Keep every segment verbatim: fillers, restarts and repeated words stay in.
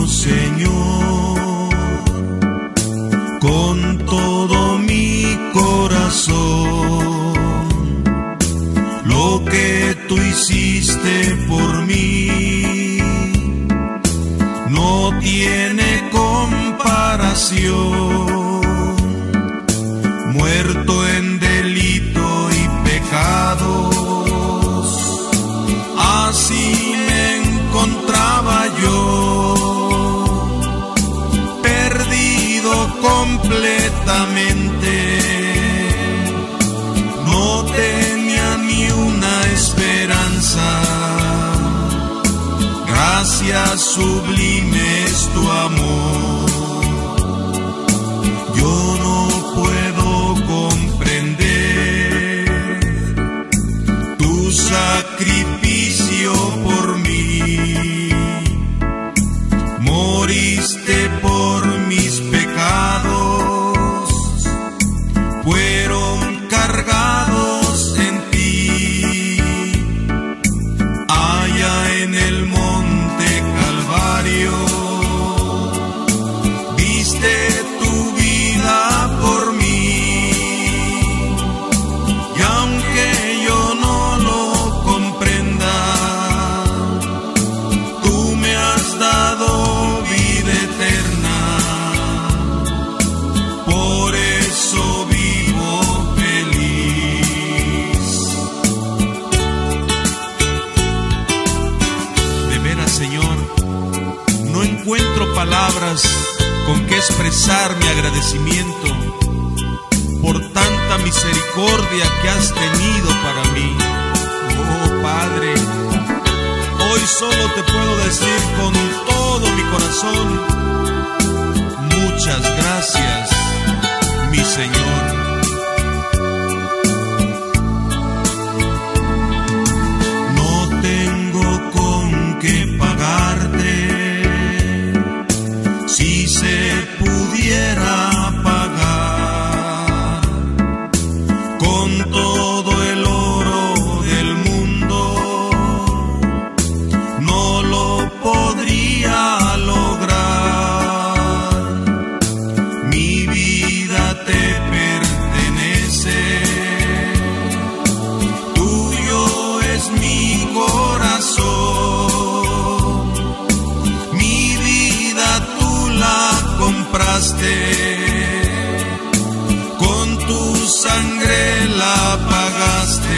Señor, con todo mi corazón. Lo que tú hiciste por mí no tiene comparación. Muerto en delito y pecados, así me encontraba yo, perdido completamente. No tenía ni una esperanza. Gracias sublime es tu amor. Yo no puedo comprender tu sacrificio por mí. Moriste por mis pecados, fueron cargados en ti. Allá en el monte Calvario, diste tu vida por mí. Y aunque yo no lo comprenda, tú me has dado vida eterna. Por eso vivo feliz. De veras, Señor, no encuentro palabras con que expresar mi agradecimiento por tanta misericordia que has tenido para mí. Oh Padre, hoy solo te puedo decir con todo mi corazón: muchas gracias, mi Señor. No tengo con qué pagarte. Si se pudiera pagar con todo el oro del mundo, no lo podría lograr. Mi vida te pertenece, tuyo es mi corazón. Mi vida tú la compraste, con tu sangre la pagaste.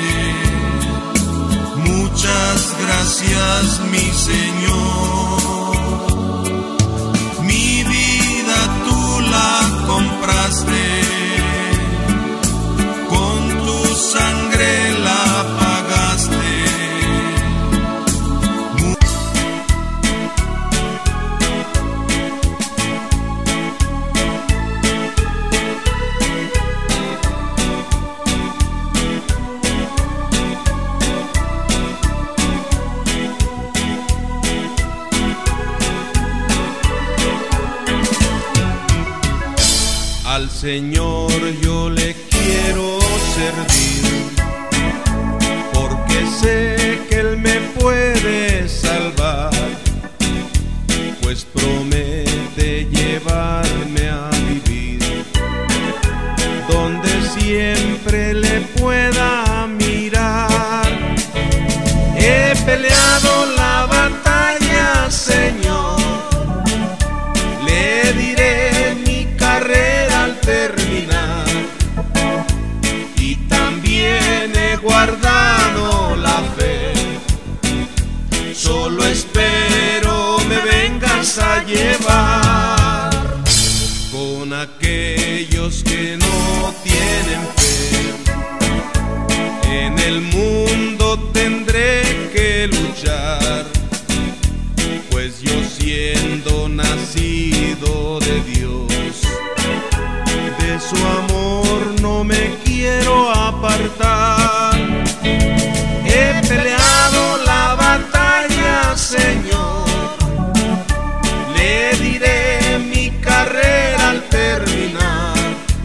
Muchas gracias, mi Señor. Mi vida tú la compraste, con tu sangre la pagaste. Al Señor yo le quiero servir, porque sé que Él me puede salvar, pues promete llevarme a vivir donde siempre le pueda mirar. He peleado la batalla, Señor, le diré mi carrera al terminar, y también he guardado la fe. Solo espero me vengas a llevar con aquellos que no tienen fe. En el mundo tendré que luchar, pues yo siendo nacido de Dios, de su amor no me quiero apartar. He peleado la batalla, Señor, le diré mi carrera al terminar,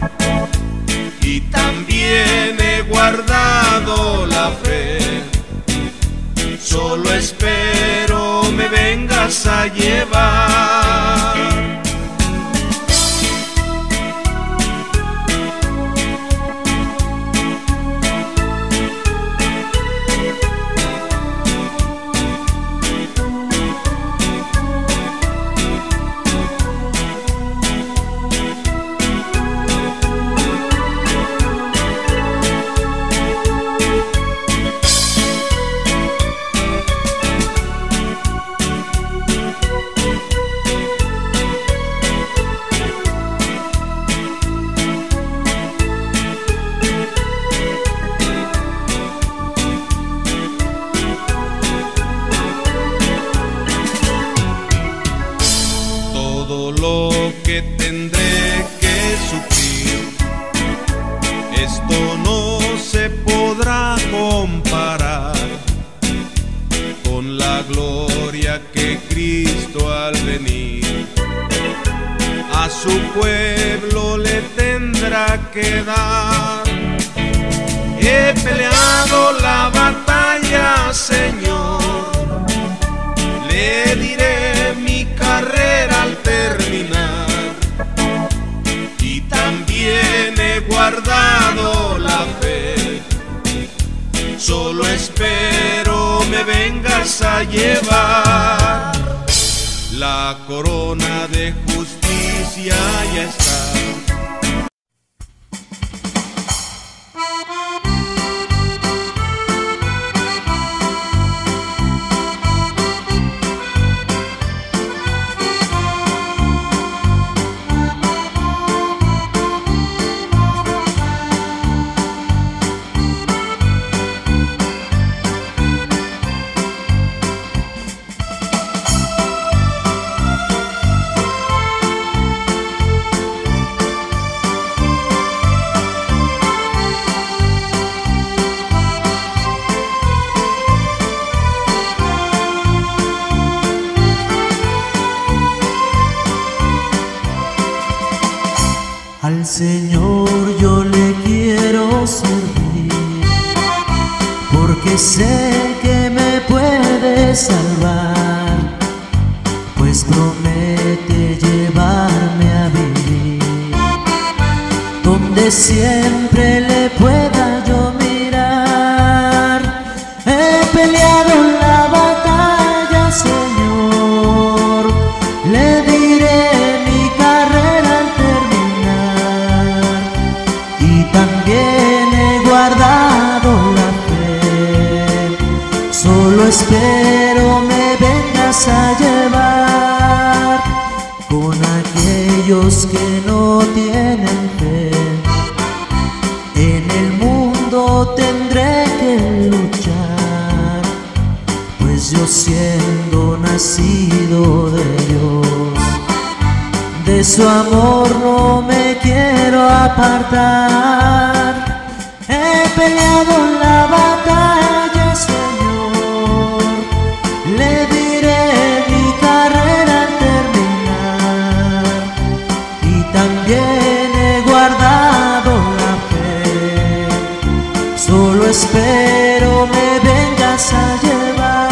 y también he guardado la fe. Solo espero me vengas a llevar Todo lo que tendré que sufrir, esto no se podrá comparar con la gloria que Cristo al venir a su pueblo le tendrá que dar. He peleado la batalla, Señor, le diré mi carrera al terminar, y también he guardado la fe. Solo espero me vengas a llevar. La corona de justicia ya está. Al Señor yo le quiero servir, porque sé que me puede salvar, pues promete llevarme a vivir donde siempre le pueda yo mirar. He peleado la batalla, Señor, le diré mi carrera al terminar, y también he guardado la fe. Solo espero me vengas a llevar con aquellos que no tienen fe. En el mundo tendré que luchar, pues yo siendo nacido de Dios, de su amor no me quiero apartar. He peleado la batalla, Señor, le diré mi carrera al terminar, y también he guardado la fe. Solo espero me vengas a llevar.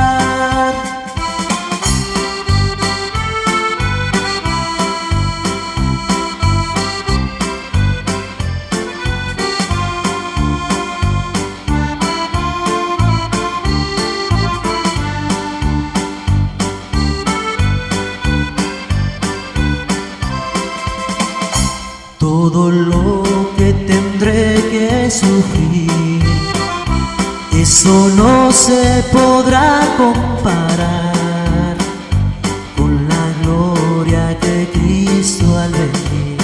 Todo lo que tendré que sufrir, eso no se podrá comparar con la gloria que Cristo al venir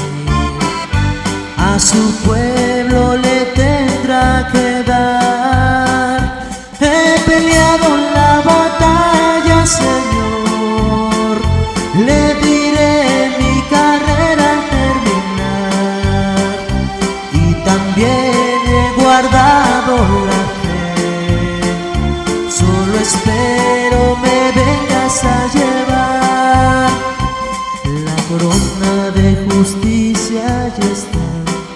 a su pueblo le tendrá que dar. He peleado la batalla, Señor, le diré mi carrera al terminar, y también he guardado la fe. Solo espero me vengas a llevar. La corona de justicia ya está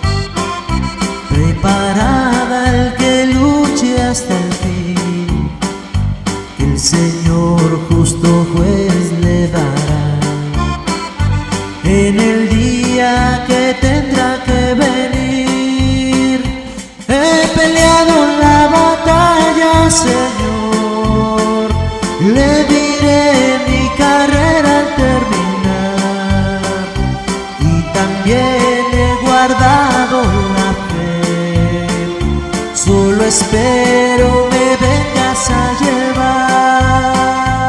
preparada, el que luche hasta el fin, que el Señor justo juez le dará. Le diré mi carrera al terminar, y también he guardado la fe. Solo espero me vengas a llevar.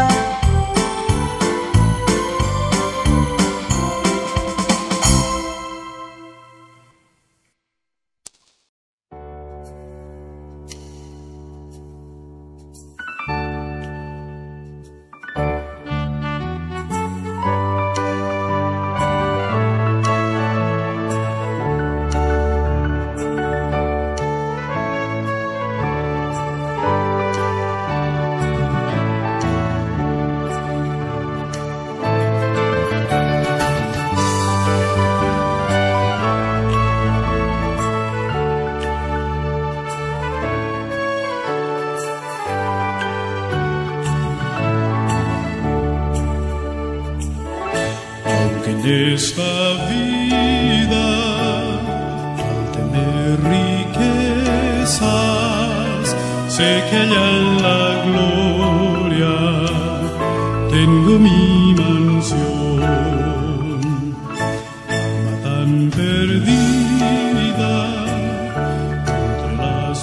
Esta vida, al tener riquezas, sé que allá en la gloria tengo mi mansión. Alma tan perdida entre las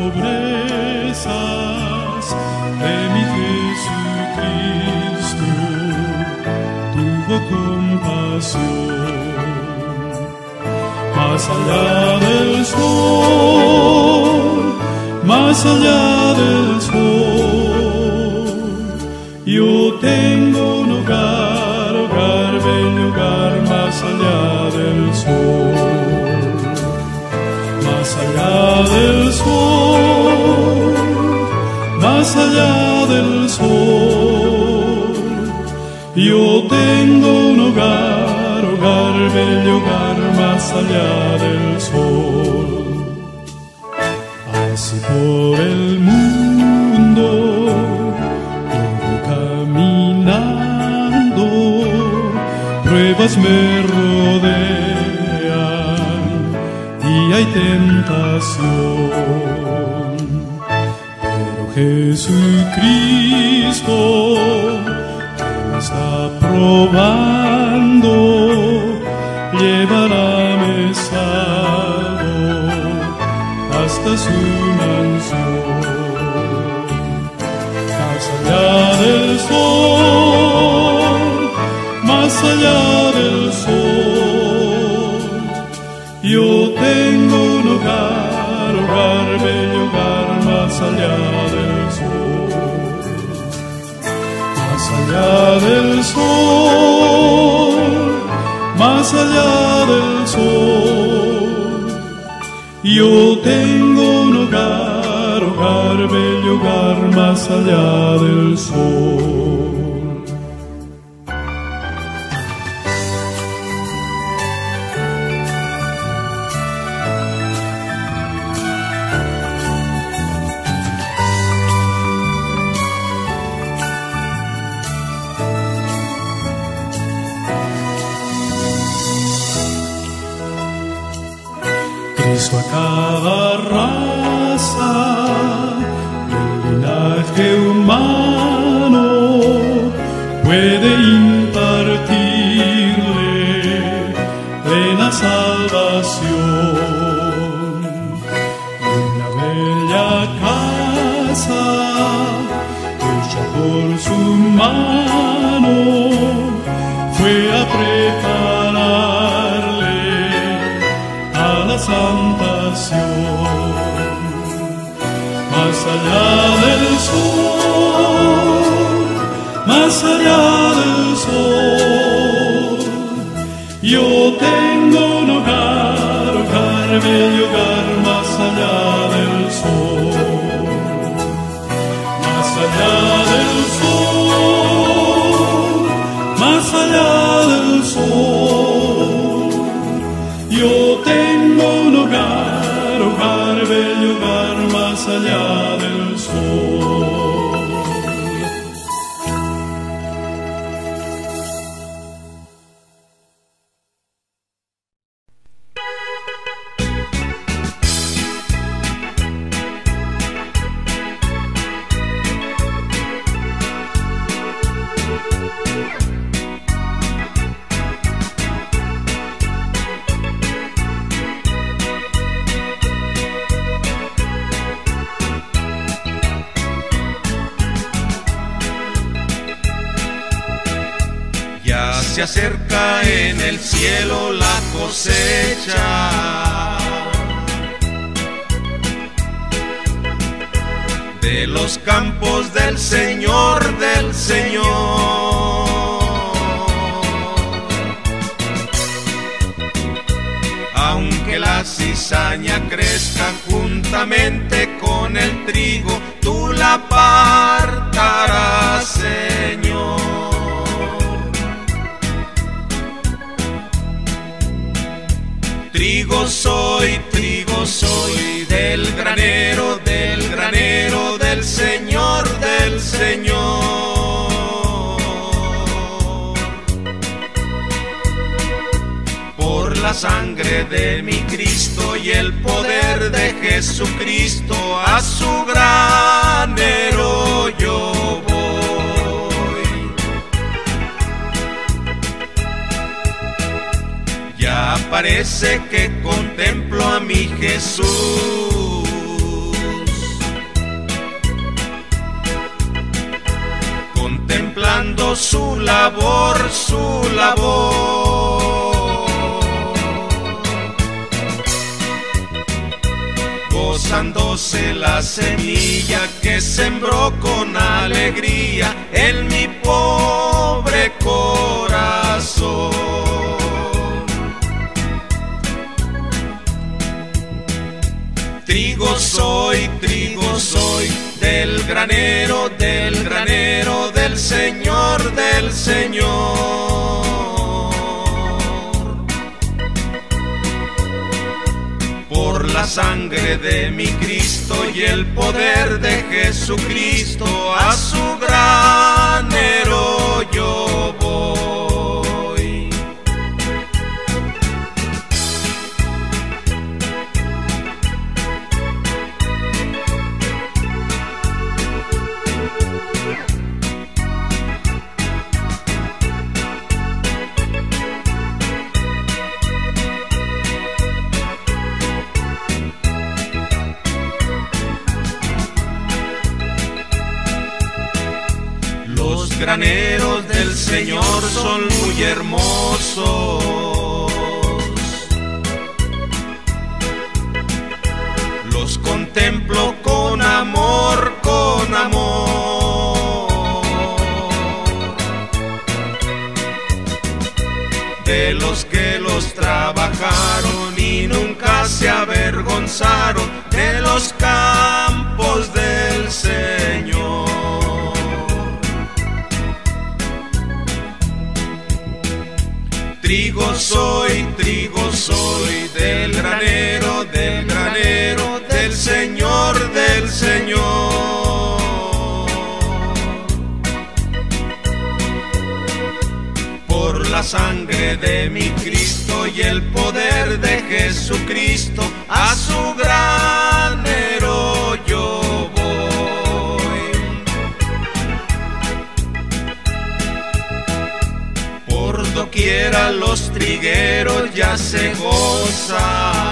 pobrezas de mi Jesucristo, tuvo compasión. Más allá del sol, más allá del sol, yo tengo un hogar, hogar, bello hogar, más allá del sol. Más allá del sol, más allá del sol, yo tengo un hogar, hogar, bello hogar, más allá del sol. Así por el mundo yo voy caminando, pruebas me rodean y hay tentación. Pero Jesucristo está probando, llevarme salvo hasta su mansión. Más allá del sol, más allá del sol, yo tengo un hogar, hogar, bello hogar, más allá del sol. Más allá del sol, más allá del sol, yo tengo un hogar, hogar, bello hogar, más allá del sol. Cristo a cada raza del linaje humano puede impartirle plena salvación. Una bella casa hecha por su mano fue a prepararle a la salvación. Más allá del sol, más allá del sol, yo tengo un hogar, hogar, bello hogar, más allá del sol. Más allá del sol, más allá del sol, yo tengo un hogar, hogar, bello hogar, más allá del sol. Ya se acerca en el cielo la cosecha de los campos del Señor, del Señor. Aunque la cizaña crezca juntamente con el trigo, tú la apartarás, Señor. Trigo soy, trigo soy, del granero, del granero, del Señor, del Señor. Por la sangre de mi Cristo y el poder de Jesucristo, a su granero yo voy. Ya parece que contemplo a mi Jesús, contemplando su labor, su labor, gozándose la semilla que sembró con alegría en mi pobre corazón. Trigo soy, trigo soy, del granero, del granero, del Señor, del Señor. Por la sangre de mi Cristo y el poder de Jesucristo, a su granero yo voy. Los graneros del Señor son muy hermosos, los contemplo con amor, con amor. De los que los trabajaron y nunca se avergonzaron de los campos del Señor. Trigo soy, trigo soy, del granero, del granero, del Señor, del Señor. Por la sangre de mi Cristo y el poder de Jesucristo, a su granero yo voy. Por doquiera los trigueros ya se gozan,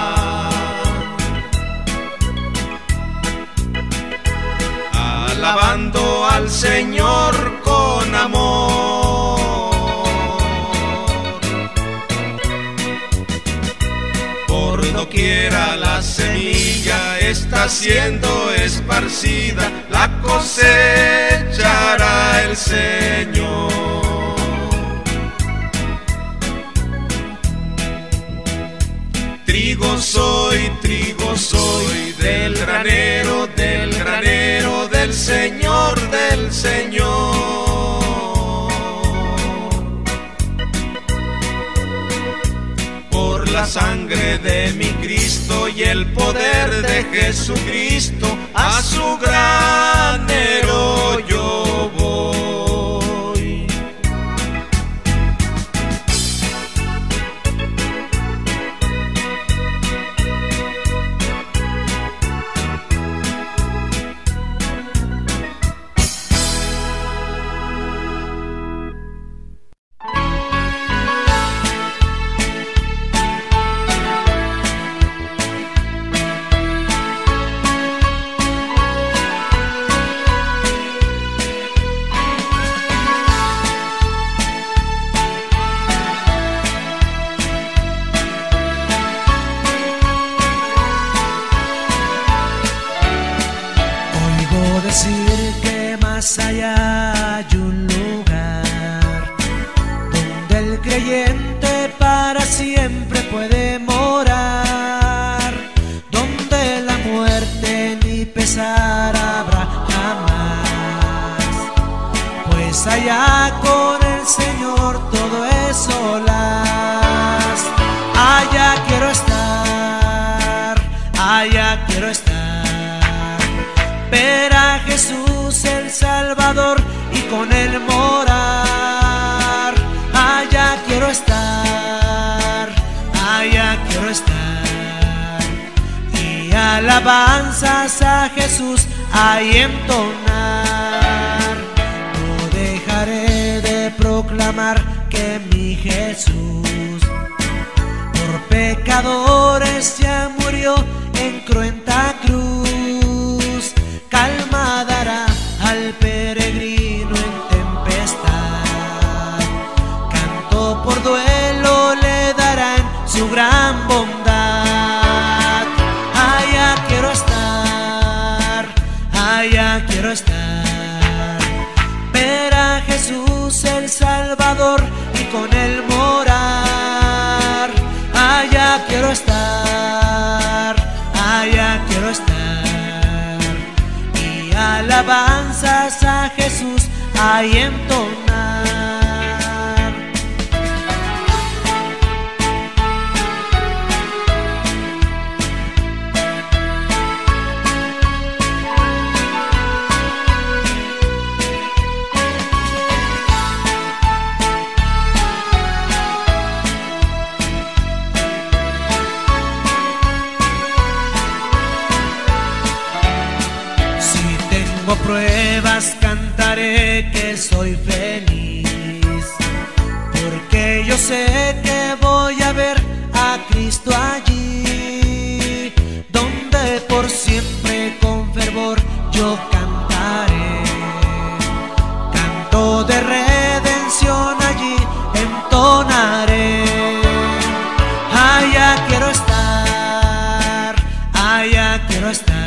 alabando al Señor con amor. Por doquiera la semilla está siendo esparcida, la cosechará el Señor. Trigo soy, trigo soy, del granero, del granero, del Señor, del Señor. Por la sangre de mi Cristo y el poder de Jesucristo, a su granero yo voy. más allá hay un lugar donde el creyente para siempre puede morar, donde la muerte ni pesar habrá jamás, pues allá con el Señor todo es solas. Allá quiero estar, allá quiero estar, ver a Jesús el Salvador y con Él morar. Allá quiero estar, allá quiero estar, y alabanzas a Jesús ahí entonar. No dejaré de proclamar que mi Jesús por pecadores ya murió en cruenta cruz. Calma dará al peregrino en tempestad, canto por duelo le darán su gran bondad. Allá quiero estar, allá quiero estar, ver a Jesús el Salvador y con Él morar. Allá quiero estar, allá quiero estar, y alabanzas a Jesús ahí entonar. Tengo pruebas, cantaré que soy feliz, porque yo sé que voy a ver a Cristo allí, donde por siempre con fervor yo cantaré. Canto de redención allí entonaré. Allá quiero estar, allá quiero estar,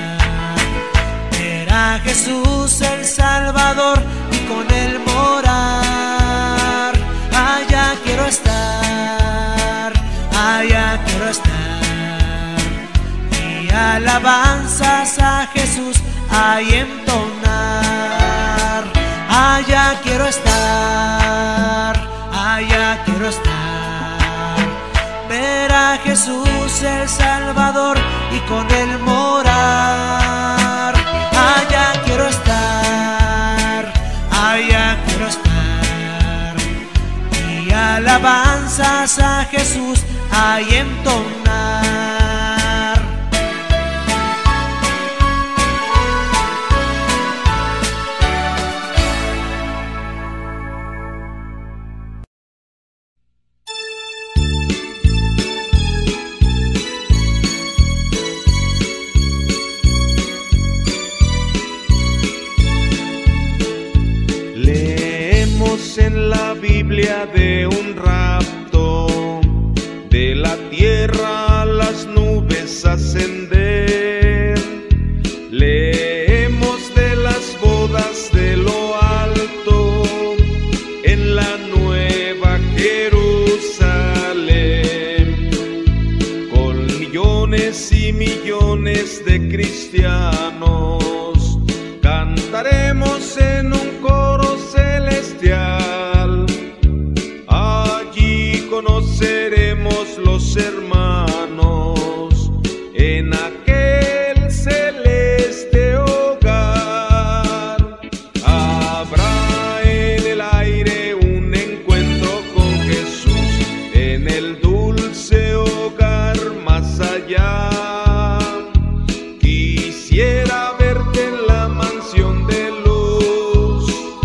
a Jesús el Salvador y con Él morar. Allá quiero estar, allá quiero estar, y alabanzas a Jesús ahí entonar. Allá quiero estar, allá quiero estar, ver a Jesús el Salvador y con Él morar. Allá quiero estar, allá quiero estar, y alabanzas a Jesús ahí entonar. En la Biblia de un rapto, de la tierra a las nubes ascender. Leemos de las bodas de lo alto en la nueva Jerusalén, con millones y millones de cristianos cantaremos en un coro celestial. Allí conoceremos los hermanos en aquel celeste hogar. Habrá en el aire un encuentro con Jesús en el dulce hogar más allá. Quisiera verte en la mansión de luz,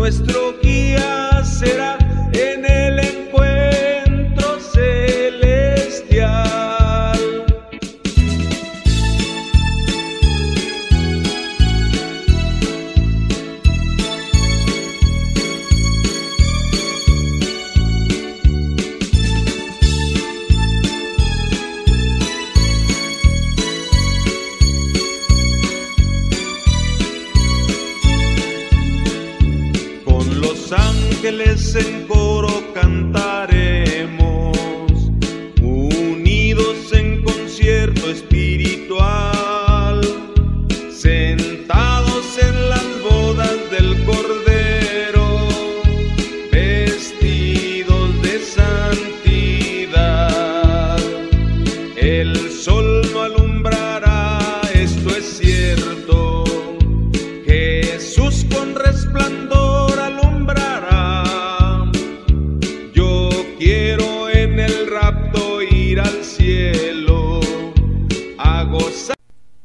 nuestro guía será en el encuentro celestial. Con los ángeles en coro cantaremos, unidos en concierto espiritual, sentados en las bodas del Cordero, vestidos de santidad. El sol no alumbrará, esto es cierto, Jesús con resplandor alumbrará. Yo quiero en el rapto ir al cielo a gozar.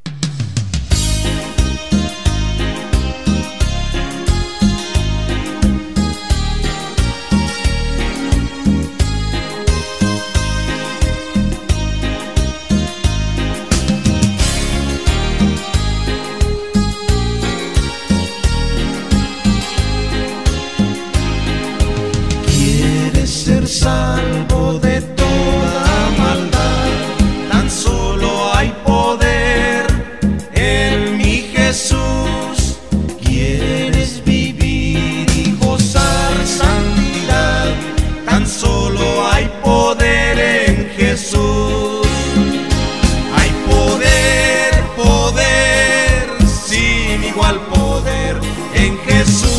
Ser salvo de toda maldad, tan solo hay poder en mi Jesús. Quieres vivir y gozar santidad, tan solo hay poder en Jesús. Hay poder, poder, sin igual poder en Jesús,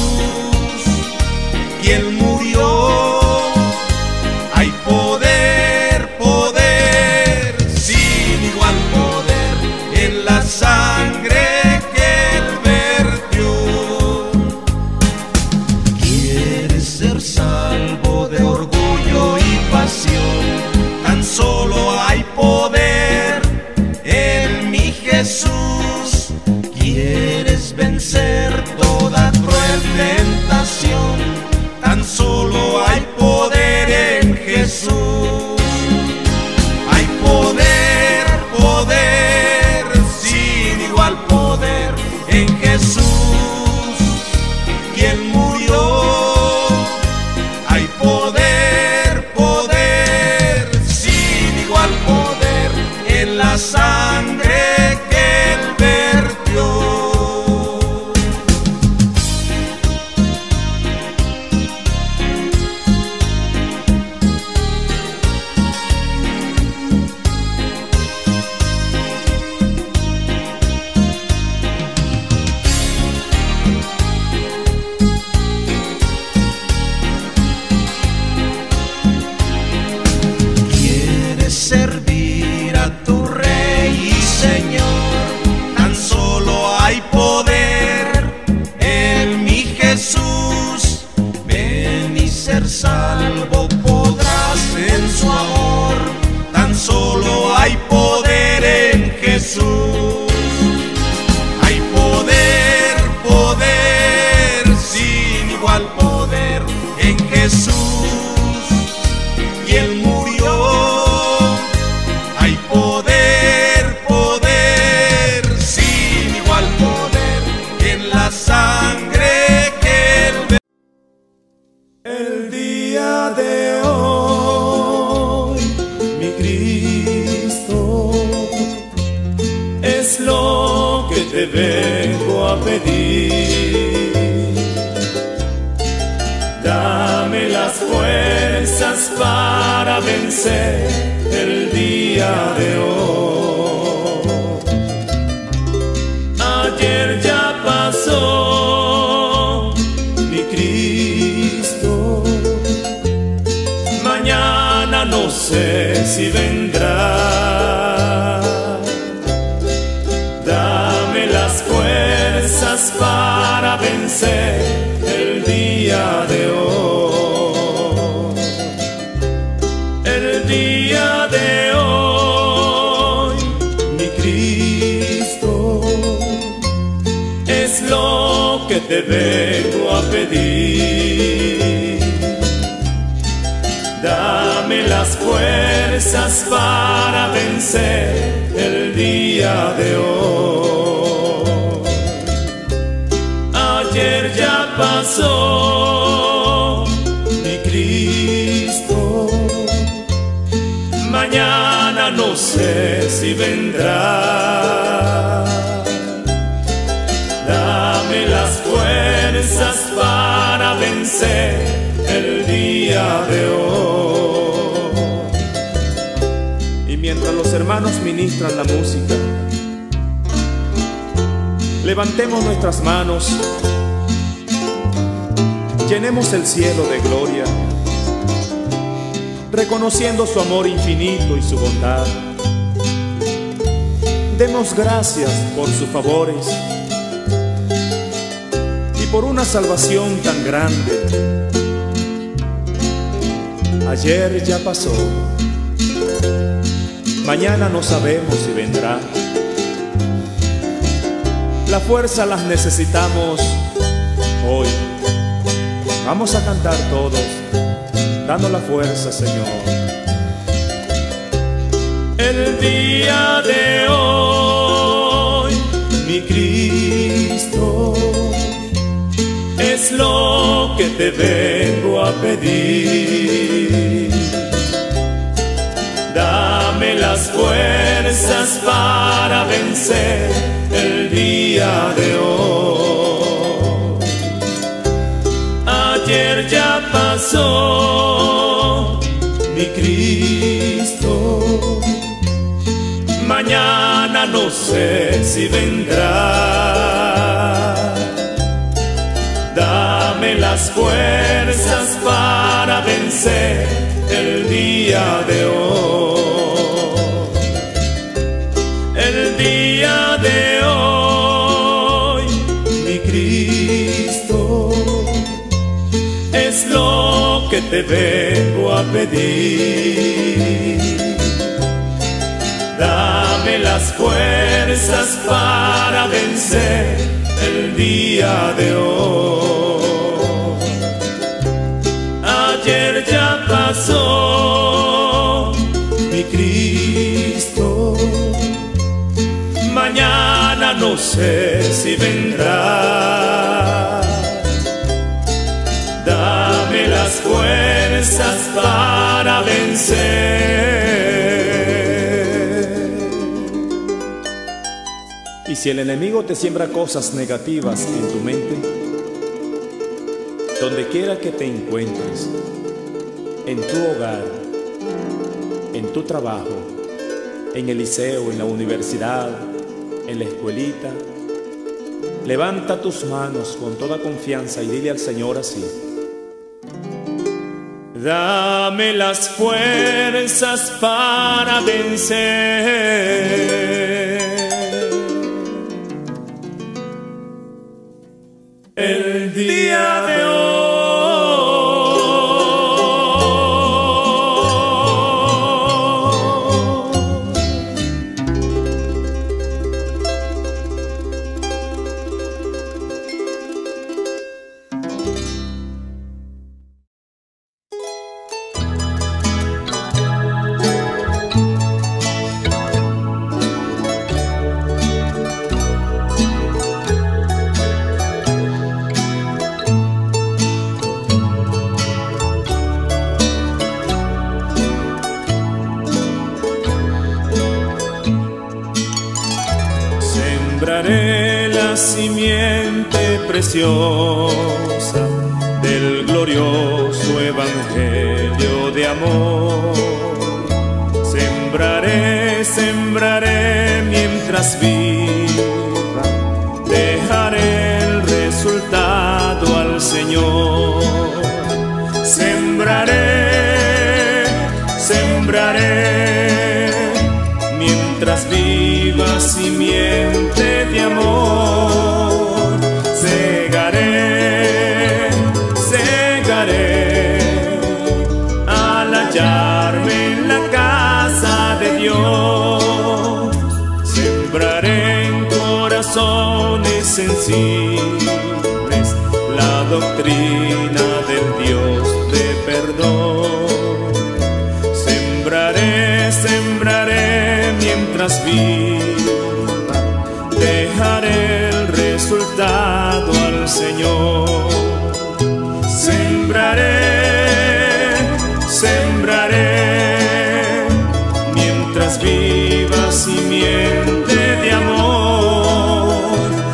quien murió. Hay poder, poder, sin igual poder en la sangre que Él vertió. Quieres ser salvo de orgullo y pasión, tan solo hay poder en mi Jesús. Quieres vencer toda cruel tentación, tan solo hay poder en Jesús. Hay poder, poder, sin igual poder en Jesús, quien murió. Hay poder, poder, sin igual poder en la sangre que Él vertió. Servir a tu Rey y Señor, tan solo hay poder en mi Jesús. Ven y ser salvo podrás en su amor, tan solo hay poder en Jesús. Hay poder, poder, sin igual poder en Jesús, quien murió. Hay poder, poder, sin igual poder en la sangre que Él vertió. El día de hoy, mi Cristo, es lo que te vengo a pedir. Dame las fuerzas para vencer el día de hoy. Ayer ya pasó, mi Cristo, mañana no sé si vendrá. Dame las fuerzas para vencer el día de hoy. El día de hoy, mi Cristo, es lo que te vengo a pedir. Dame las fuerzas para vencer el día de hoy. Ayer ya pasó, mi Cristo, mañana no sé si vendrá. Dame las fuerzas para vencer el día de hoy. Y mientras los hermanos ministran la música, levantemos nuestras manos, llenemos el cielo de gloria, reconociendo su amor infinito y su bondad. Demos gracias por sus favores y por una salvación tan grande. Ayer ya pasó, mañana no sabemos si vendrá. La fuerza las necesitamos hoy. Vamos a cantar todos, dando la fuerza, Señor. El día de hoy, mi Cristo, es lo que te vengo a pedir. Dame las fuerzas para vencer el día de hoy. Ayer ya pasó, mi Cristo, mañana no sé si vendrá. Dame las fuerzas para vencer el día de hoy. El día de hoy, mi Cristo, es lo que te vengo a pedir. Dame las fuerzas para vencer el día de hoy. Ayer ya pasó, mi Cristo, mañana no sé si vendrá. Dame las fuerzas para vencer. Y si el enemigo te siembra cosas negativas en tu mente, donde quiera que te encuentres, en tu hogar, en tu trabajo, en el liceo, en la universidad, en la escuelita, levanta tus manos con toda confianza y dile al Señor así: dame las fuerzas para vencer el día de hoy. Sembraré la simiente preciosa del glorioso evangelio de amor. Sembraré, sembraré mientras viva, dejaré el resultado al Señor. Sembraré, sembraré mientras viva simiente de amor. Segaré, segaré al hallarme en la casa de Dios. Sembraré en corazones sencillos doctrina del Dios de perdón. Sembraré, sembraré mientras viva, dejaré el resultado al Señor. Sembraré, sembraré mientras viva simiente de amor.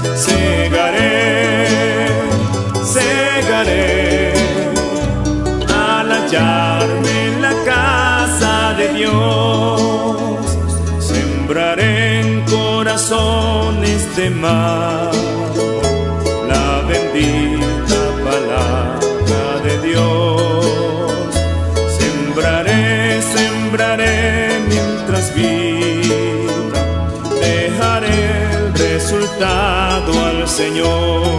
Segaré, segaré al hallarme en la casa de Dios. Sembraré en corazones de mar la bendita palabra de Dios. Sembraré, sembraré mientras viva, dejaré el resultado al Señor.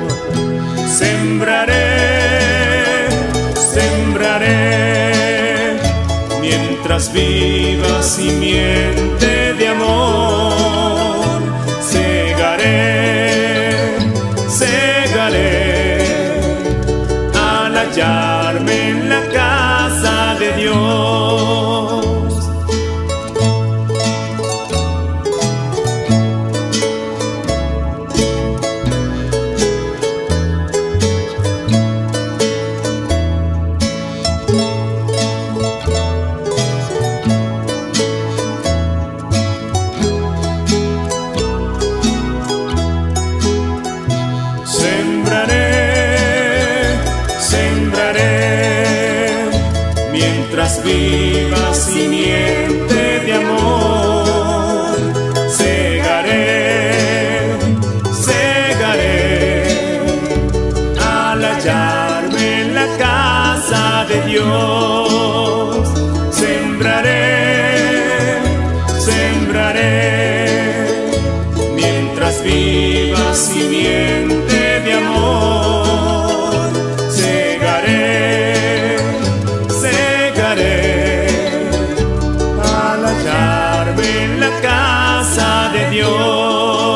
Sembraré, sembraré mientras viva simiente de amor. Segaré, segaré al hallarme en la casa de Dios. Viva simiente de amor. Segaré, segaré al hallarme en la casa de Dios. Sembraré, sembraré mientras viva simiente de amor. Segaré, al hallarme en la casa de Dios.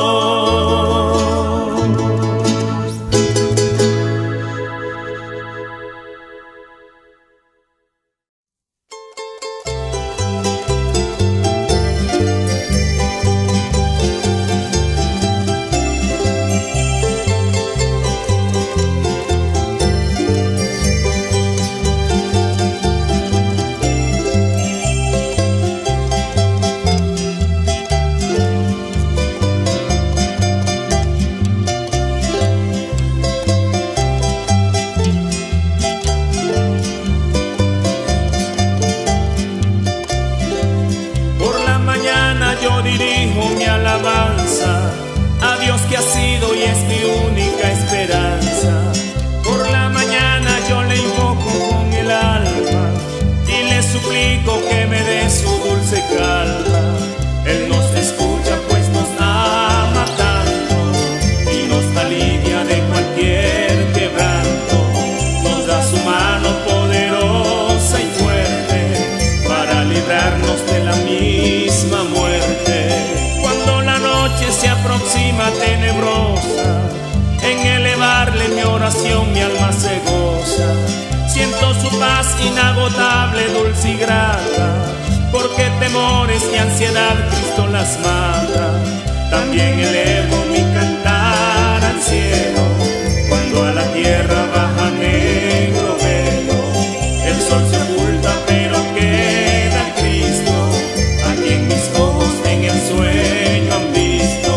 Yo dirijo mi alabanza a Dios que ha sido y es mi única esperanza. Por la mañana yo le invoco con el alma y le suplico que me dé su dulce calma. Él nos escucha pues nos ama tanto y nos alivia de cualquier quebranto. Nos da su mano poderosa y fuerte para librarnos de la misma muerte. Cuando la noche se aproxima tenebrosa, en elevarle mi oración mi alma se goza. Siento su paz inagotable, dulce y grata, porque temores y ansiedad Cristo las mata. También elevo mi cantar al cielo, cuando a la tierra baja negro velo. El sol se oculta pero queda Cristo, a quien mis ojos en el sueño han visto.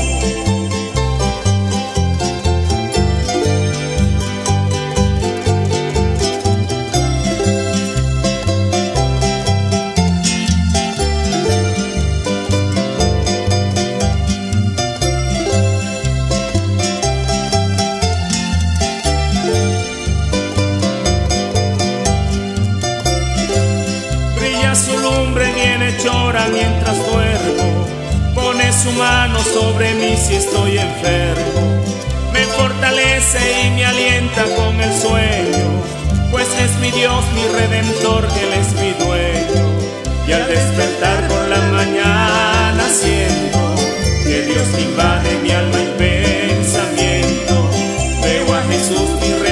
Llora mientras duermo, pone su mano sobre mí si estoy enfermo. Me fortalece y me alienta con el sueño, pues es mi Dios, mi Redentor, Él es mi dueño. Y al despertar por la mañana siento que Dios invade mi alma y pensamiento. Veo a Jesús mi Redentor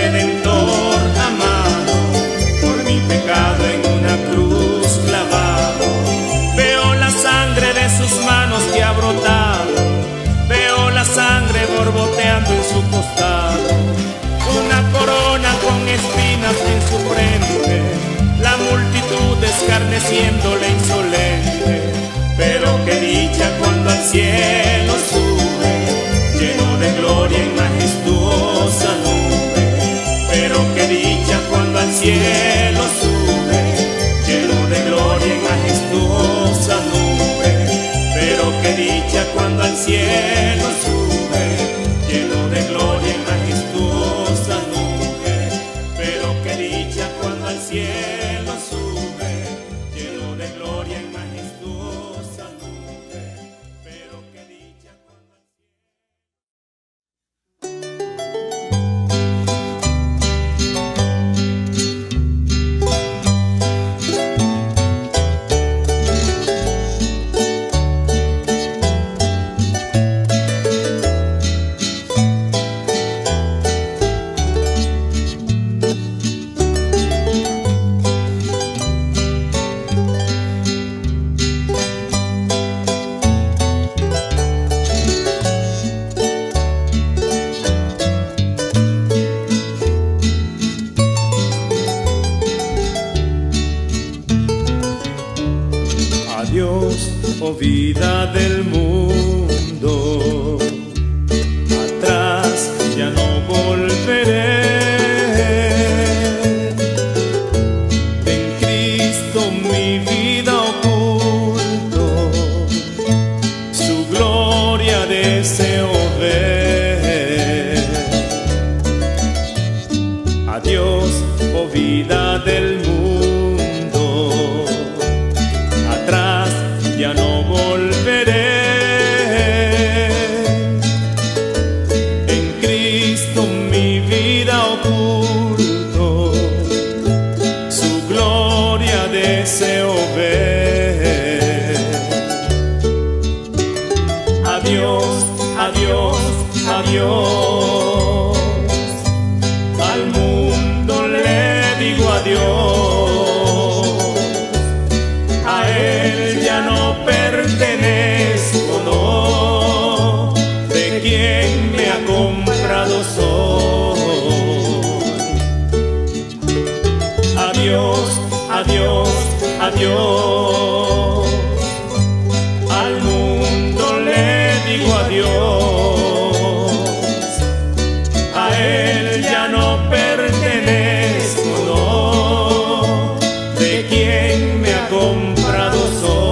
costado, una corona con espinas en su frente, la multitud escarneciéndole insolente. Pero qué dicha cuando al cielo sube, lleno de gloria y majestuosa nube. Pero qué dicha cuando al cielo sube, lleno de gloria y majestuosa nube. Pero qué dicha cuando al cielo sube, lleno de gloria y majestuosa nube. Pero qué dicha cuando al cielo sube, lleno de gloria y majestuosa nube. Pero qué dicha cuando al oh vida del mundo, atrás ya no volveré. En Cristo mi vida oculto, su gloria deseo ver. Adiós, oh vida del mundo, atrás ya no volveré. En Cristo mi vida oculto, su gloria deseo ver. Adiós, adiós, adiós, al mundo le digo adiós. A él ya no pertenezco, no, de quien me ha comprado soy. Adiós, adiós, adiós, al mundo le digo adiós. A él ya no pertenezco, no, de quien me ha comprado soy.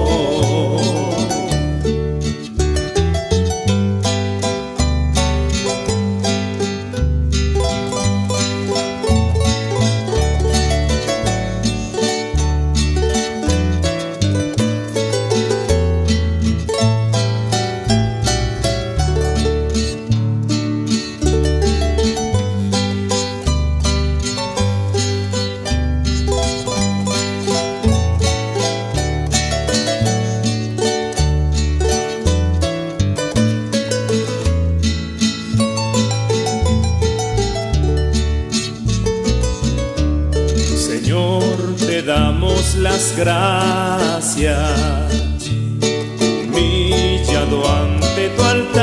Señor, te damos las gracias, humillado ante tu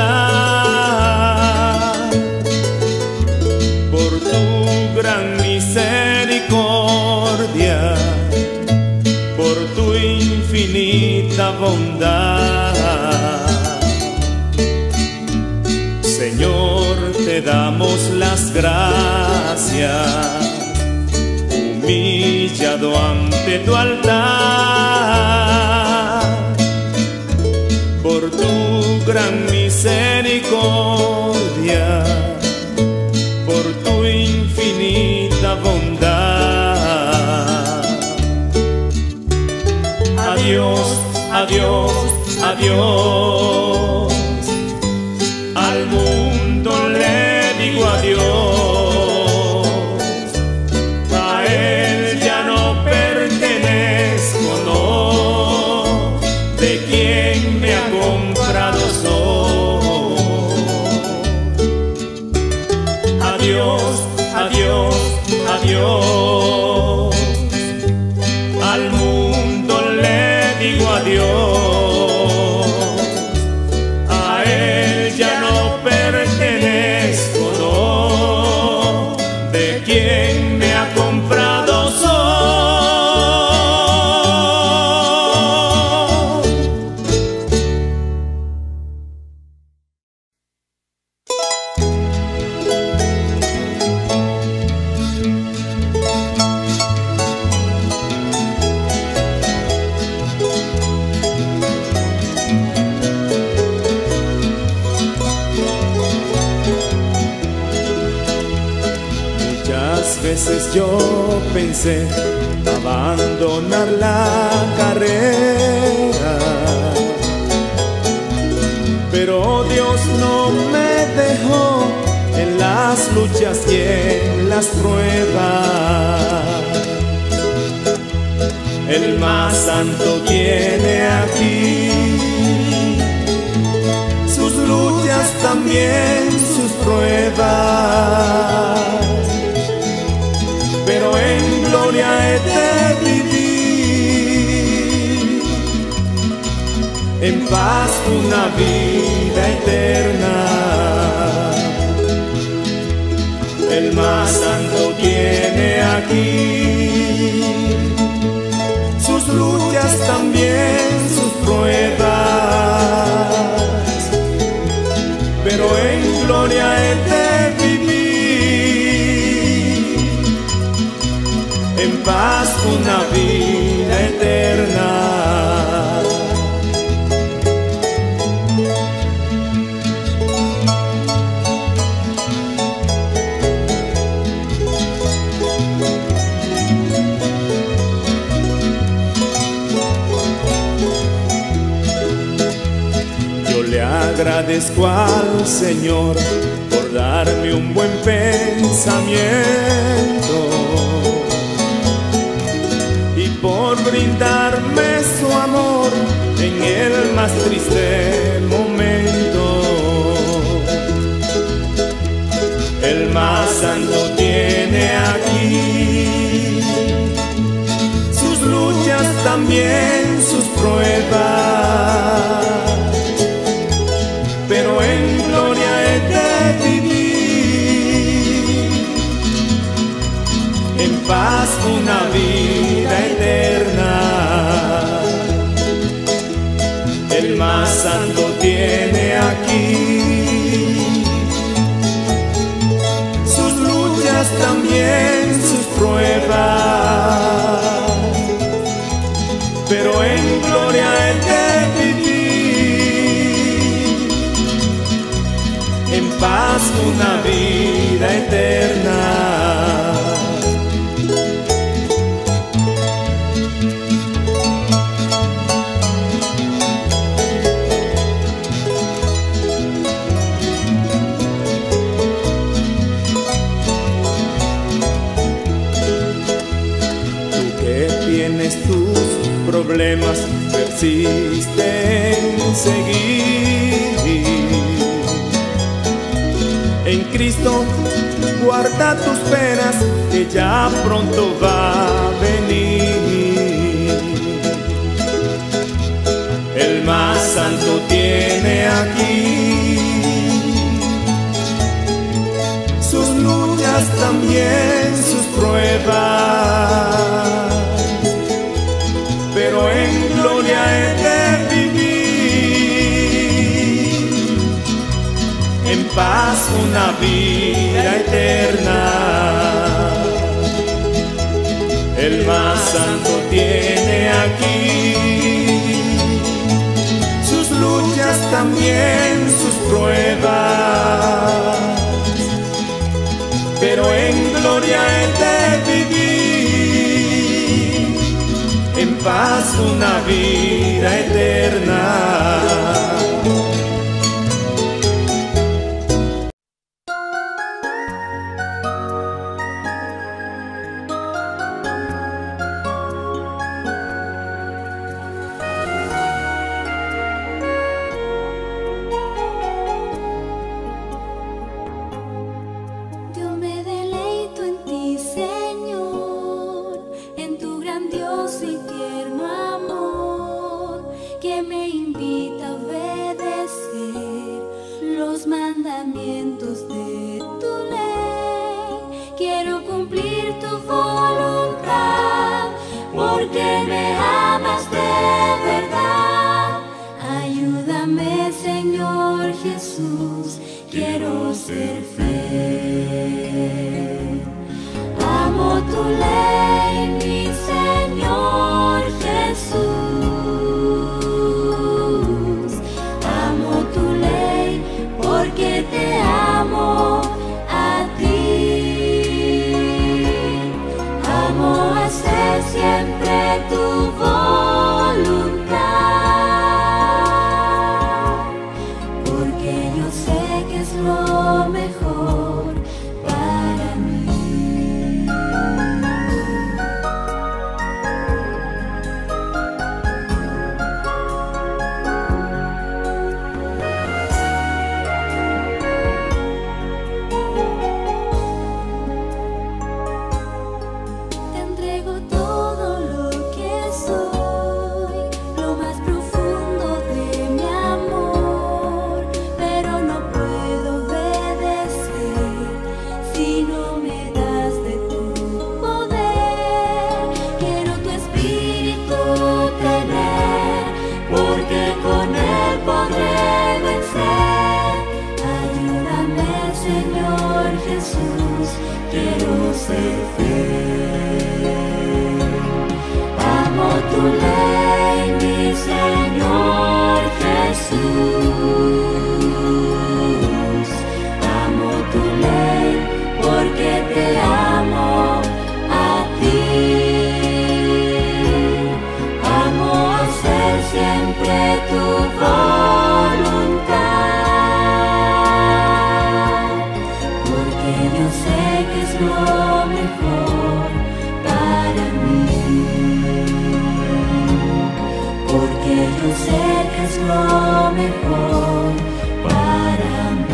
altar, por tu gran misericordia, por tu infinita bondad. Señor, te damos las gracias, humillado ante tu altar, por tu gran misericordia, por tu infinita bondad. Adiós, adiós, adiós, al mundo le digo adiós. Adiós, adiós, adiós, al mundo le digo adiós. A él ya no pertenezco, veces yo pensé abandonar la carrera, pero Dios no me dejó en las luchas y en las pruebas. El más santo tiene aquí sus luchas, también sus pruebas, pero en gloria he de vivir, en paz una vida eterna. El más santo tiene aquí sus luchas, también sus pruebas, pero en gloria he de vivir, en paz una vida eterna. Agradezco al Señor por darme un buen pensamiento y por brindarme su amor en el más triste momento. El más santo tiene aquí sus luchas, también sus pruebas, pero en gloria he de vivir, en paz una vida eterna. El más santo tiene aquí sus luchas, también sus pruebas, pero en gloria he de en paz una vida eterna. Tú que tienes tus problemas, persiste en seguir. En Cristo guarda tus penas, que ya pronto va a venir. El más santo tiene aquí sus luchas, también sus pruebas, pero en gloria he de vivir, en paz una vida eterna. El más santo tiene aquí sus luchas, también sus pruebas, pero en gloria he de vivir, en paz una vida eterna. Porque te amo a ti. Jesús, quiero ser fiel. Amo tu ley, mi Señor Jesús. Amo tu ley porque te amo a ti. Amo hacer siempre tu voluntad, porque yo sé que es lo mejor para mí. Porque yo sé que es lo mejor para mí.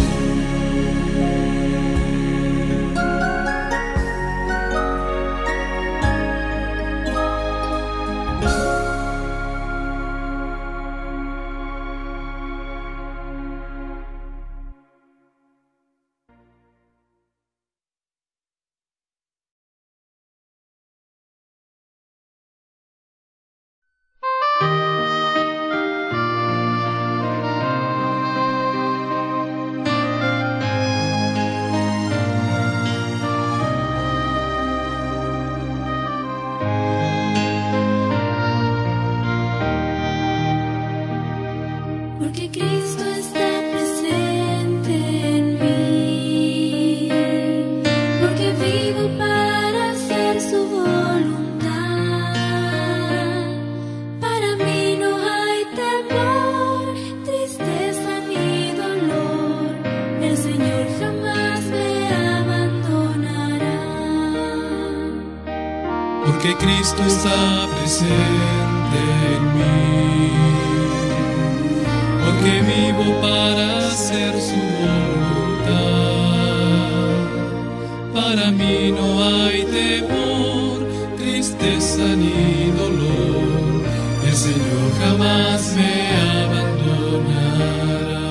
Porque Cristo está presente en mí, porque vivo para hacer su voluntad. Para mí no hay temor, tristeza ni dolor, el Señor jamás me abandonará. Porque Cristo está presente en mí, porque vivo para hacer su voluntad. Para mí no hay temor, tristeza ni dolor, el Señor jamás me abandonará.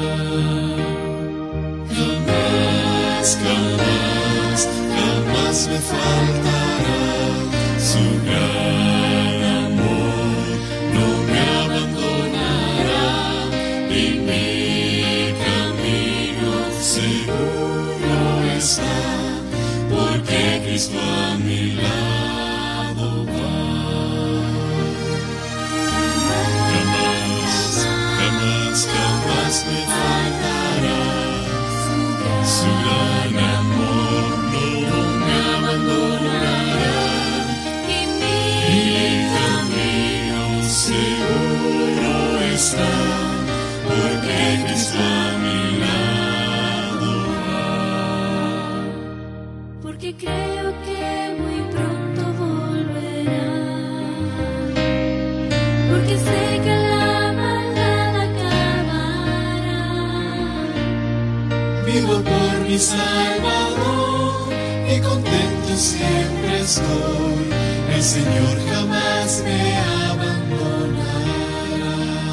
Jamás, jamás, jamás me faltará su gran amor, no me abandonará. Y mi camino seguro está, porque Cristo a mi lado va. Jamás, jamás, jamás me faltará su gran amor, no me abandonará. Y mi camino seguro está, porque Cristo a mi lado va. Porque creo que muy pronto volverá, porque sé que la maldad acabará. Vivo por mi Salvador y contento siempre estoy, el Señor jamás me abandonará.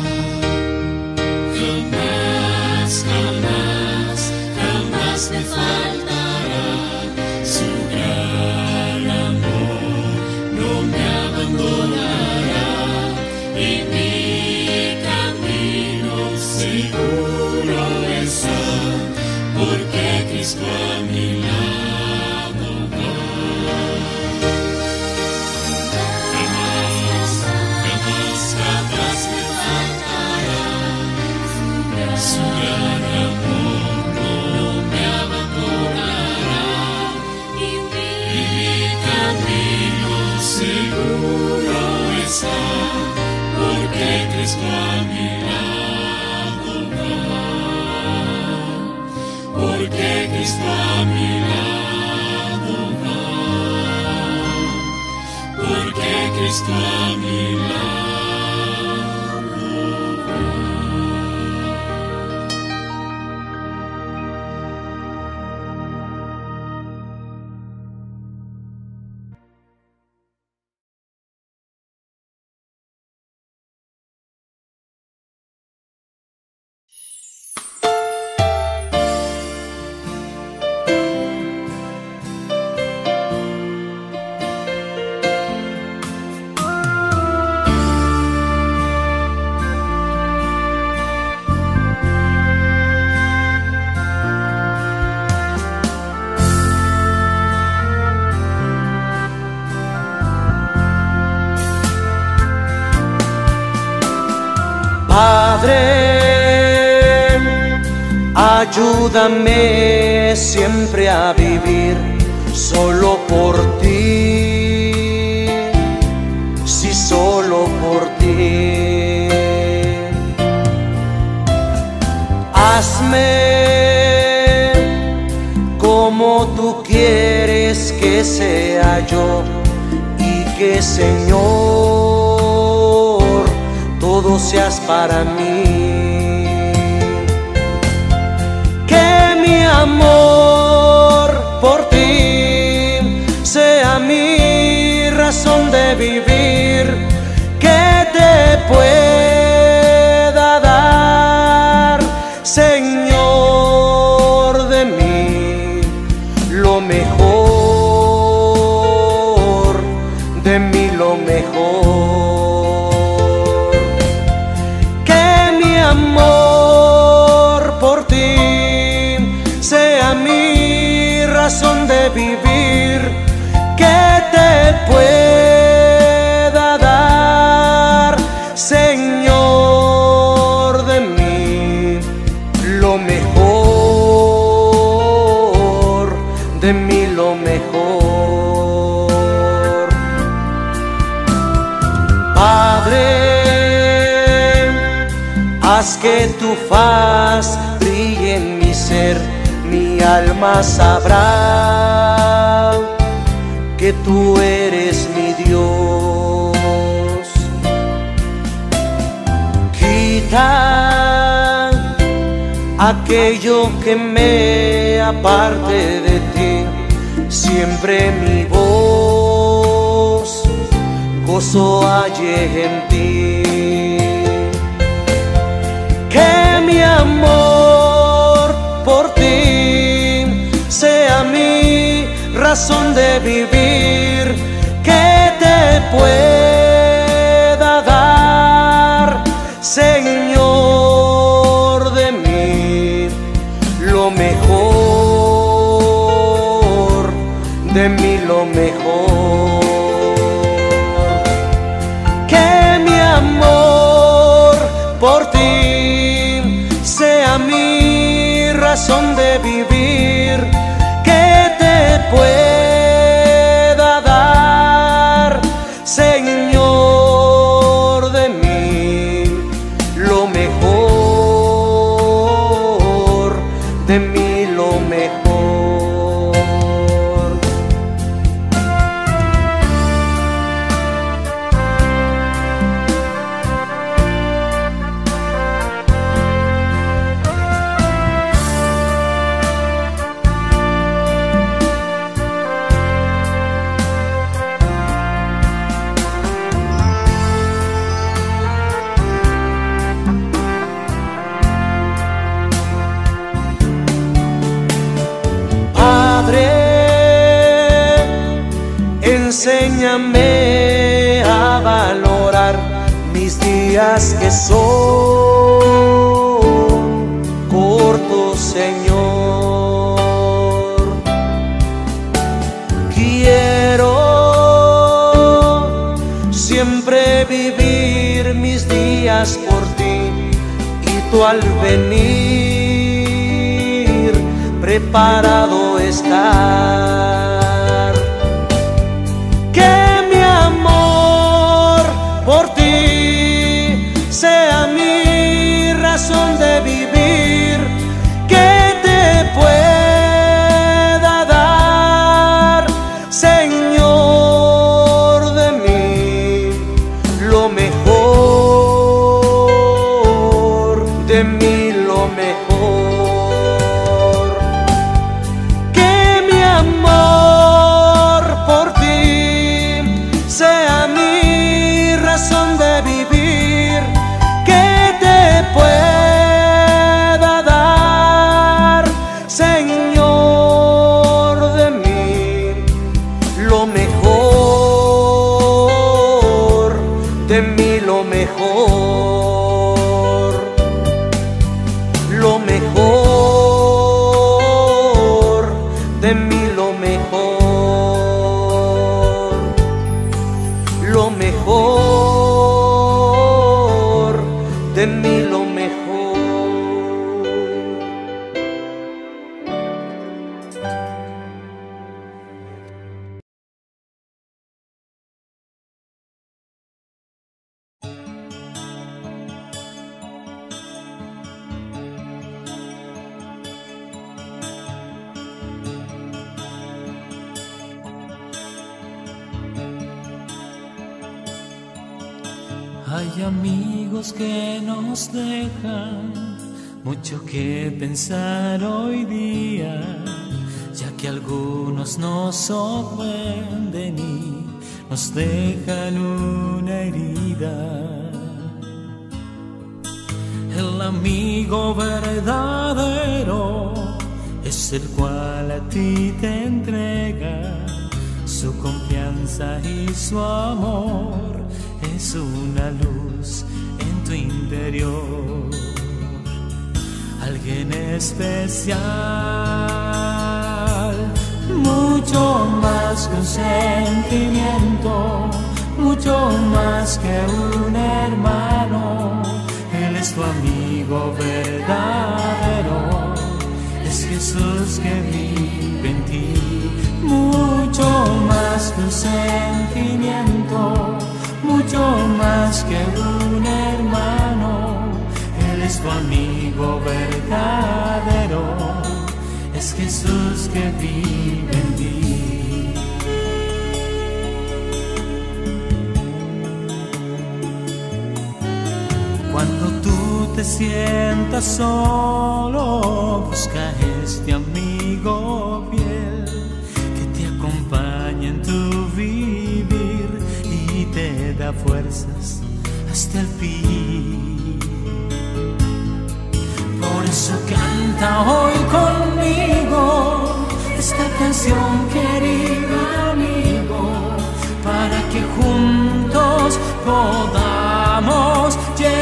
Jamás, jamás, jamás me faltará su gran amor, no me abandonará. Y mi camino seguro está, porque Cristo a mi lado va. Jamás, jamás, jamás me faltará su gran amor, no me abandonará. Y mi camino seguro está, porque Cristo a mi lado va. Porque Cristo a mi lado va. Porque Cristo a mi lado va. Ayúdame siempre a vivir solo por ti, sí, solo por ti. Hazme como tú quieres que sea yo, y que, Señor, todo seas para mí. Amor por ti sea mi razón de vivir, que te pueda dar, Señor, de mí lo mejor, de mí lo mejor. Que mi amor por ti sea mi razón de vivir, que te pueda dar, Señor, de mí lo mejor, de mí lo mejor. Padre, haz que tu faz brille en mi ser, mi alma sabrá que tú eres mi Dios. Quita aquello que me aparte de ti, siempre mi voz gozo halle en ti. Que mi amor por ti sea mi razón de vivir, que te pueda dar, Señor, de mí lo mejor, de mí lo mejor. Que mi amor por ti sea mi razón de vivir, que te pueda dar, Señor, de mí lo mejor, de mí lo mejor. Enséñame a valorar mis días que son cortos, Señor. Quiero siempre vivir mis días por ti, y tú al venir preparado estar. Por ti sea mi razón de vivir, que te pueda dar, Señor, de mí lo mejor, de mí lo mejor. Que mi amor por ti sea mi razón de vivir, que te pueda dar, Señor, de mí lo mejor, de mí lo mejor, lo mejor, de mí lo mejor, lo mejor, de mí lo mejor. Hay amigos que nos dejan mucho que pensar hoy día, ya que algunos nos ofenden y nos dejan una herida. El amigo verdadero es el cual a ti te entrega su confianza y su amor. Es una luz en tu interior, alguien especial, mucho más que un sentimiento, mucho más que un hermano. Él es tu amigo verdadero, es Jesús que vive en ti. Mucho más que un sentimiento, mucho más que un hermano. Él es tu amigo verdadero, es Jesús que vive en ti. Cuando tú te sientas solo, busca este amigo fiel que te acompaña en tu vivir y te da fuerzas hasta el fin. Por eso canta hoy conmigo esta canción, querido amigo, para que juntos podamos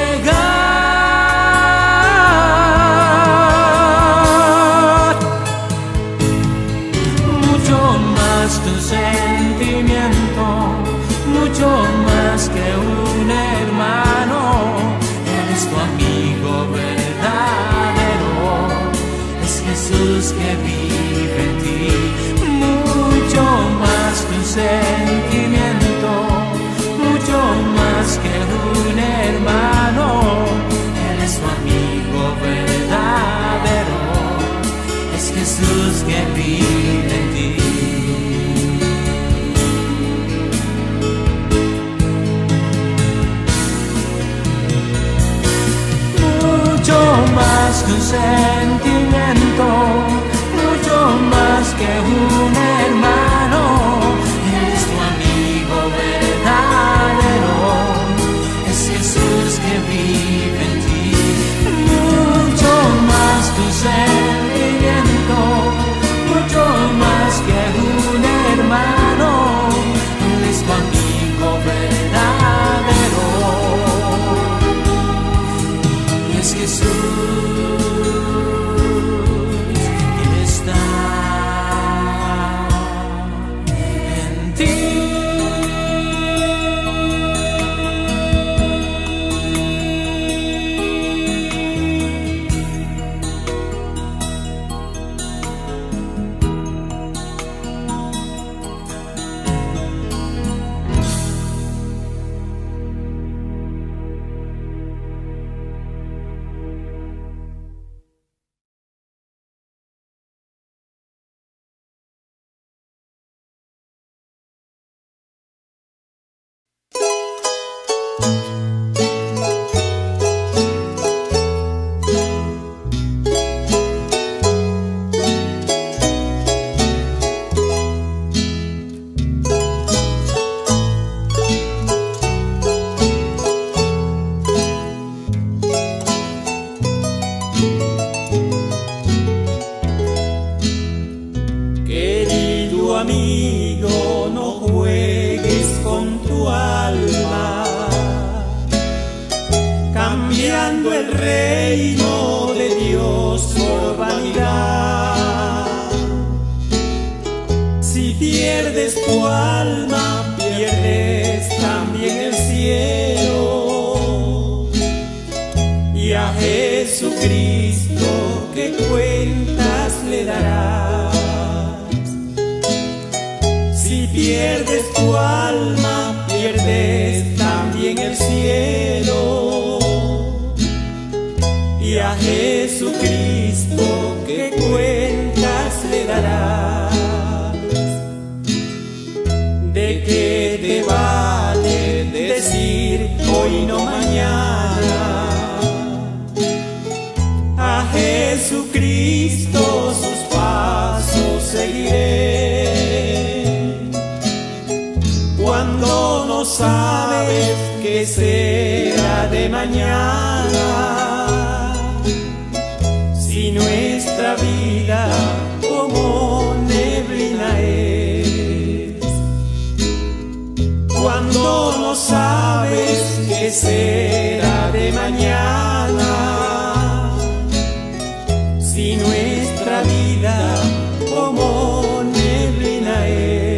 llegar. Mucho más que un sentimiento, mucho más que un hermano. Él es tu amigo verdadero, es Jesús que vive en ti. Mucho más que un sentimiento, mucho más que un hermano. Él es tu amigo verdadero, es Jesús que vive en ti. Mucho más que un sentimiento, mucho más que un hermano. Él es tu amigo verdadero, es Jesús que vive en ti. Mucho más que un sentimiento, mucho más que un hermano. Él es tu amigo verdadero, es Jesús que está en ti. Querido amigo, no juegues con tu alma, cambiando el reino de Dios por vanidad. Si pierdes tu alma, pierdes también el cielo, y a Jesucristo que cuentas le darás. Si pierdes tu alma, pierdes también el cielo, y a Jesucristo que cuentas le darás. ¿De qué te vale decir hoy no más? no sabes qué será de mañana, si nuestra vida como neblina es. Cuando no sabes qué será de mañana, si nuestra vida como neblina es.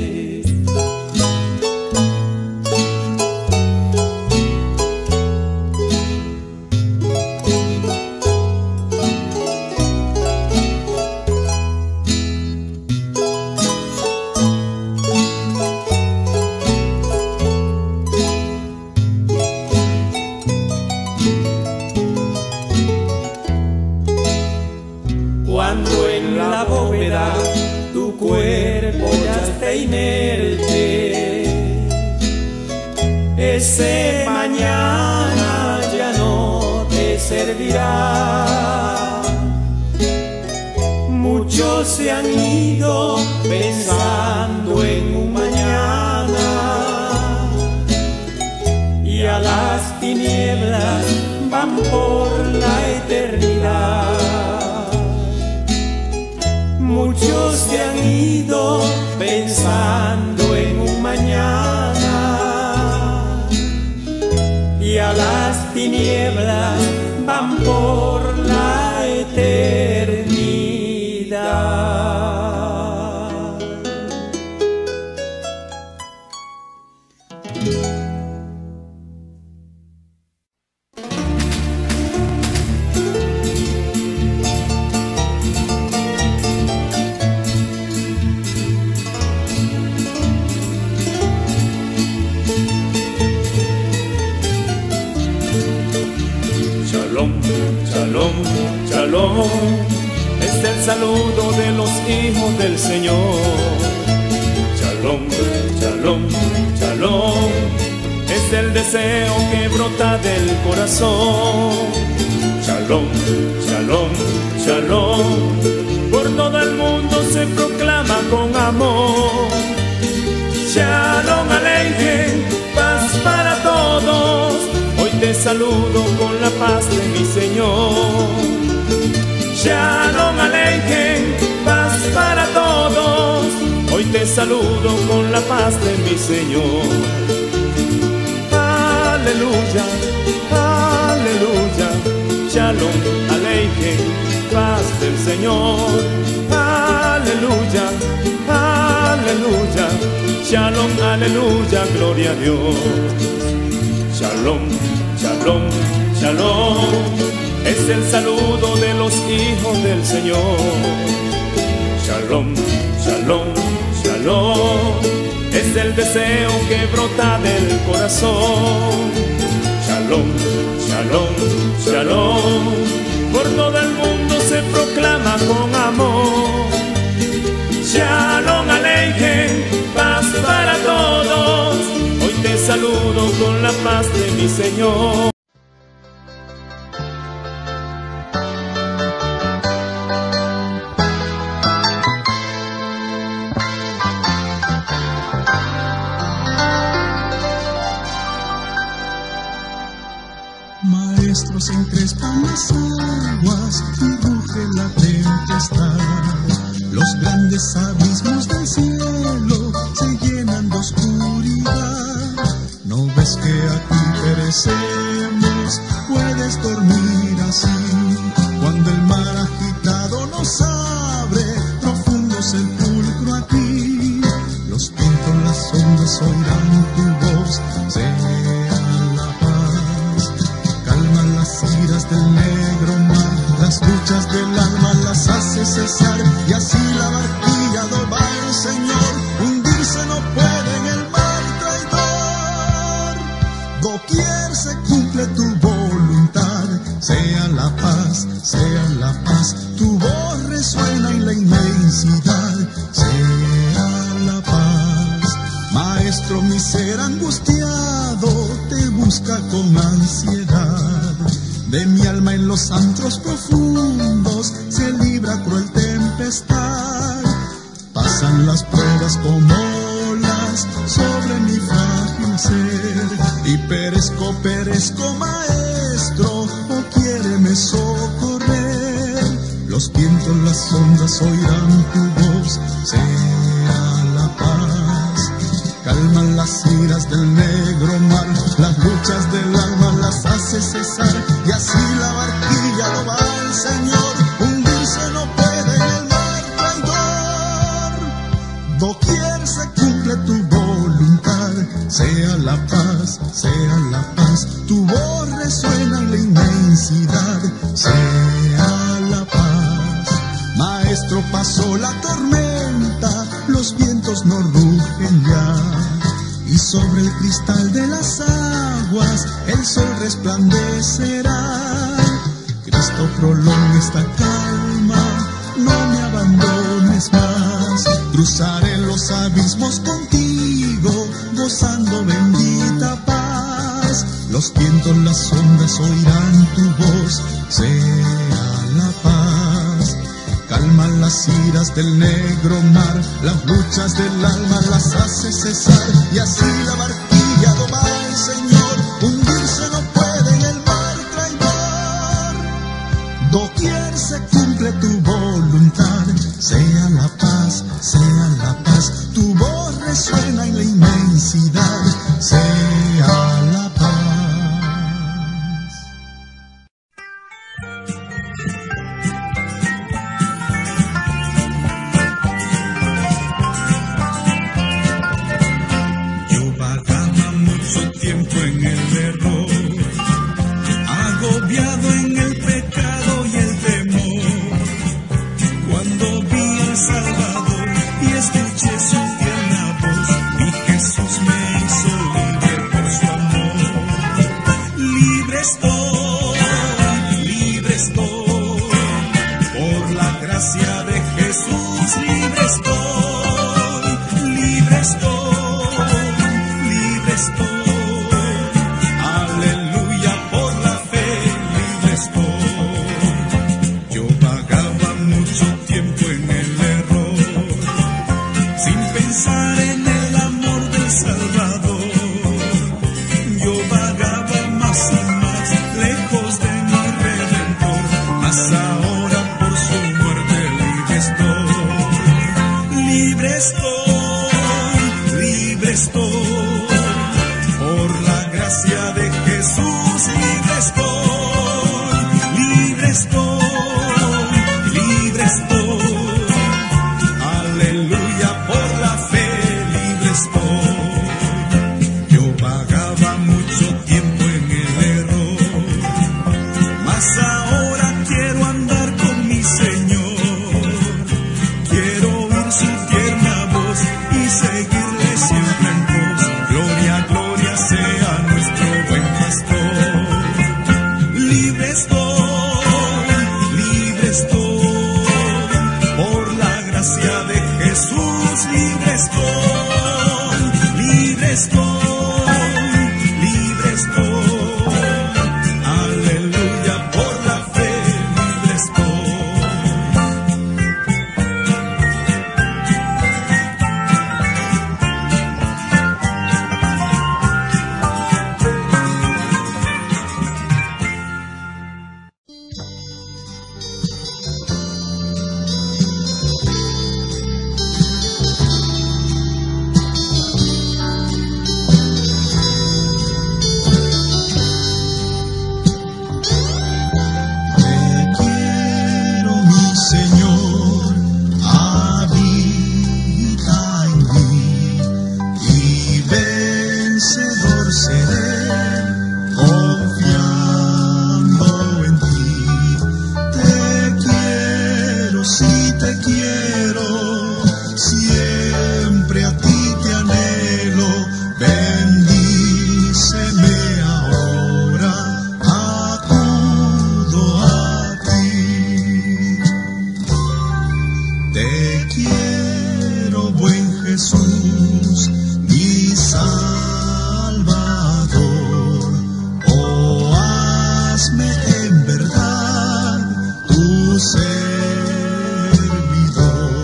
Cuando en la bóveda tu cuerpo ya está inerte, ese mañana ya no te servirá. Muchos se han ido pensando en un mañana y a las tinieblas van por la eternidad. Muchos se han ido pensando en un mañana y a las tinieblas van por la eternidad. Shalom, shalom, shalom, es el saludo de los hijos del Señor. Shalom, shalom, shalom, es el deseo que brota del corazón. Shalom, shalom, shalom, por todo el mundo se proclama con amor. Shalom Aleichem, paz para todos. Hoy te saludo con la paz de mi Señor. Shalom Aleichem, paz para todos. Hoy te saludo con la paz de mi Señor. Aleluya, aleluya. Shalom Aleichem, paz del Señor. Aleluya, aleluya. Shalom, aleluya, gloria a Dios. Shalom, shalom, shalom, es el saludo de los hijos del Señor. Shalom, shalom, shalom, es el deseo que brota del corazón. Shalom, shalom, shalom, por todo el mundo se proclama con amor. Shalom Aleichem, paz para todos. Hoy te saludo con la paz de mi Señor. Maestros encrespan las aguas y ruge la tempestad. Los grandes abismos del cielo se llenan de oscuridad. ¿No ves que aquí perecemos? Puedes dormir así. Cuando el mar agitado nos abre, profundo sepulcro aquí. Los vientos, las ondas oirán tu voz. Sea la paz. Calma las iras del negro mar. Las luchas del alma las hace cesar. Y así la barquilla va el Señor. Hundirse no puede en el mar traidor. Doquier se cumple tu voluntad. Sea la paz, sea la paz. Tu voz resuena en la inmensidad. Sea la paz. Maestro, mi ser angustiado te busca con ansiedad. De mi alma en los antros profundos se libra cruel tempestad. Pasan las pruebas como olas sobre mi frágil hacer y perezco, perezco, maestro, o quiéreme socorrer. Los vientos, las ondas oirán tu voz, sea la paz. Calman las iras del negro mar, las luchas del alma las hace cesar, y así la barquilla lo va al Señor. Hundirse no puede en el mar traidor. Doquier se cumple tu voluntad, sea la paz, sea la paz. Tu voz resuena en la inmensidad, sea la paz. Maestro, pasó la tormenta, los vientos no rugen ya, y sobre el cristal de las aguas el sol resplandecerá. Cristo, prolonga esta calma, no me abandones más. Cruzaré los abismos contigo, gozando bendita paz. Los vientos, las ondas oirán tu voz, sea la paz. Calman las iras del negro mar, las luchas del alma las hace cesar, y así la barquilla lo va al Señor. Hundirse no puede en el mar traidor. Doquier se cumple tu voluntad, sea la paz, sea la paz. Tu voz resuena en la inmensidad, sea la paz.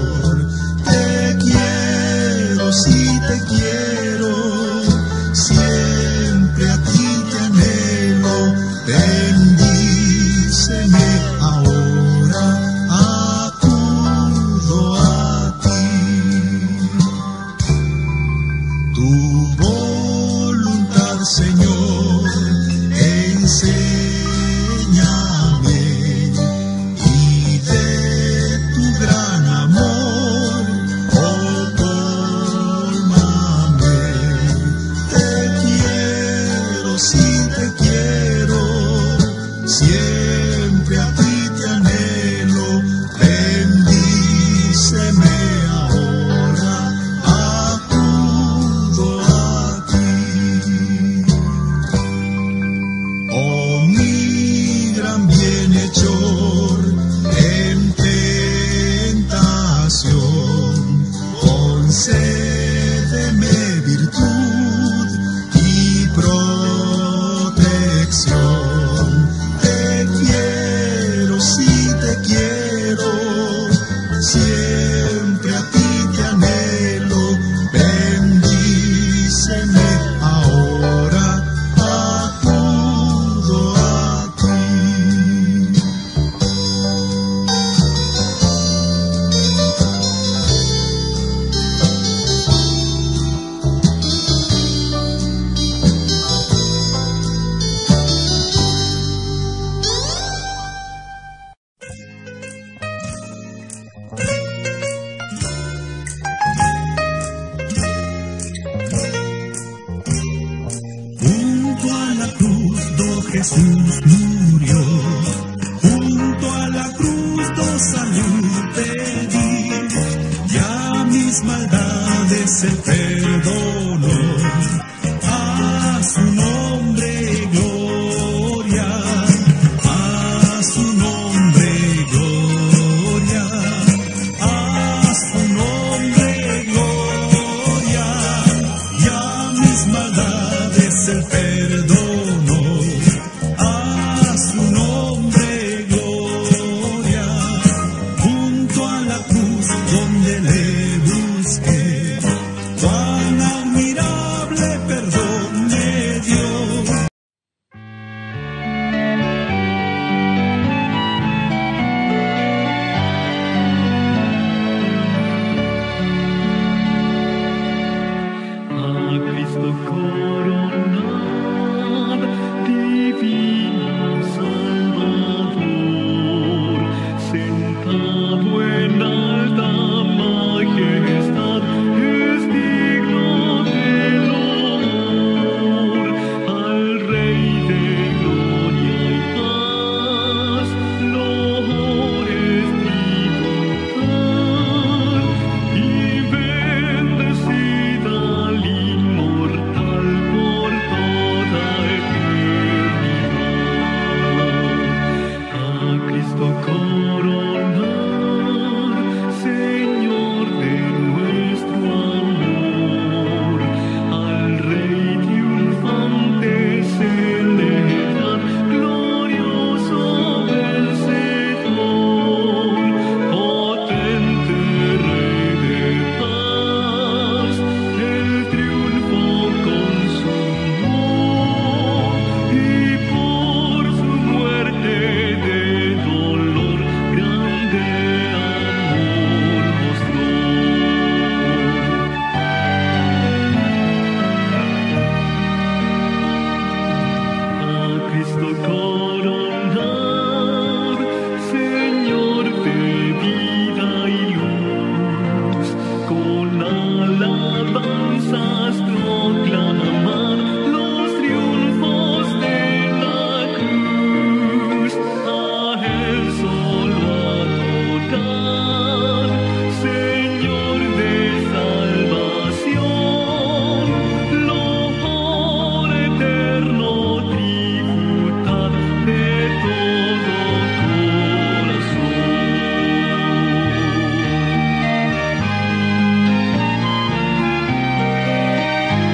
Si te quiero, si Tu voluntad, Señor, enséñame, y de tu gran amor, oh, cólmame. Te quiero, sí te quiero, siempre a ti te anhelo. Bendíceme ahora, acudo a ti. Oh, mi gran bienhechor, en tentación, concédeme virtud y protección. Te quiero, sí te quiero, siempre a ti te anhelo. Bendíceme ahora, acudo a ti. Junto a la cruz do Jesús murió, junto a la cruz do salud pedí, ya mis maldades Él perdonó, a su nombre gloria, a su nombre gloria, a su nombre gloria, ya mis maldades Él perdonó, a su nombre gloria, junto a la cruz donde le busqué, cuán admirable perdón me dio. A Cristo coronad, divino Salvador, sentado en alta majestad, es digno del honor. Al Rey de gloria y paz, loores tributar, y bendecida al inmortal por toda eternidad. A Cristo coronar, Señor de nuestro amor, al Rey triunfante celebrar, glorioso vencedor, potente Rey de paz, el triunfo consumó, y por su muerte de dolor grande amor mostró. A Cristo coronar, Señor de vida y luz, con alabanzas proclamar los triunfos de la cruz, a Él solo adorar, Señor de salvación, loor eterno tributar de todo corazón. A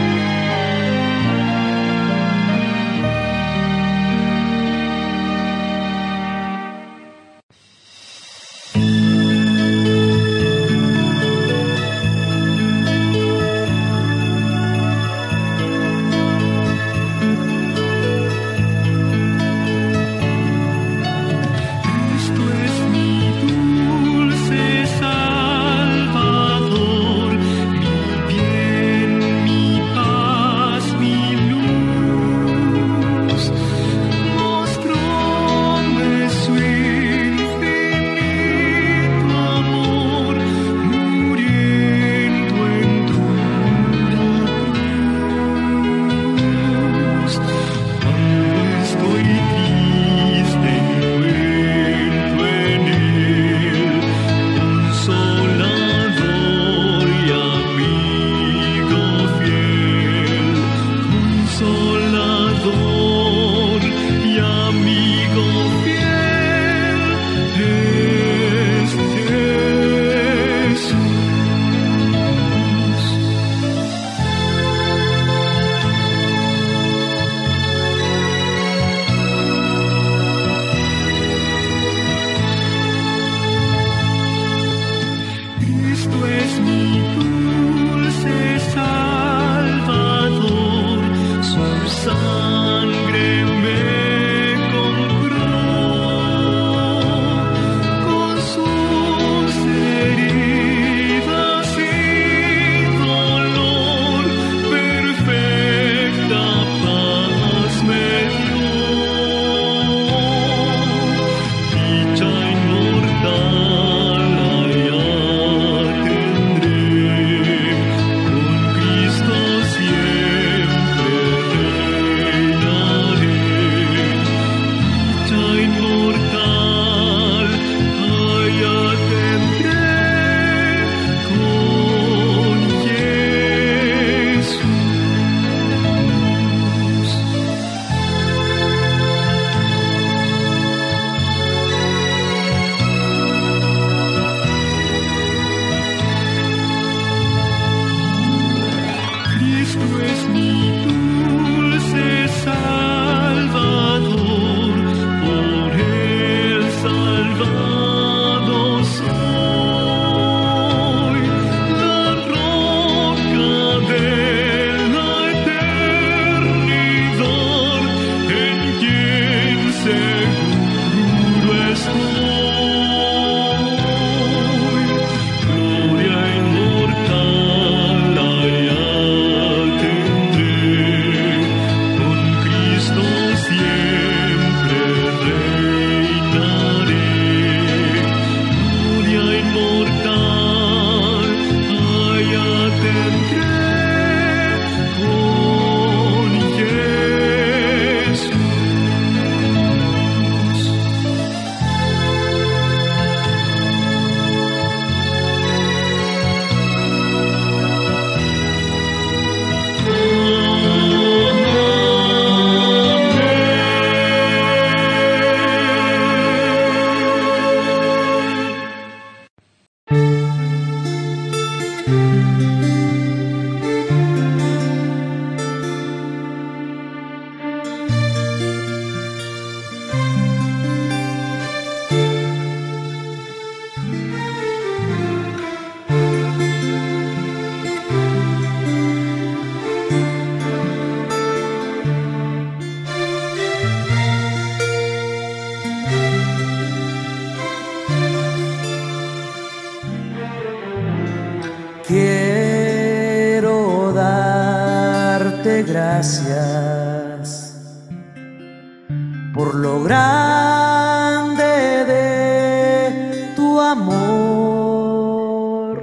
Quiero darte gracias por lo grande de tu amor.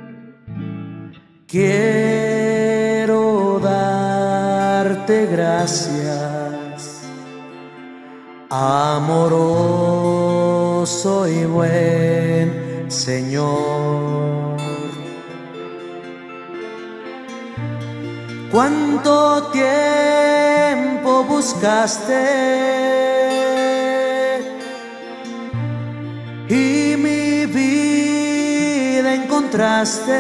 Quiero darte gracias, amoroso y buen Señor. ¿Cuánto tiempo buscaste y mi vida encontraste?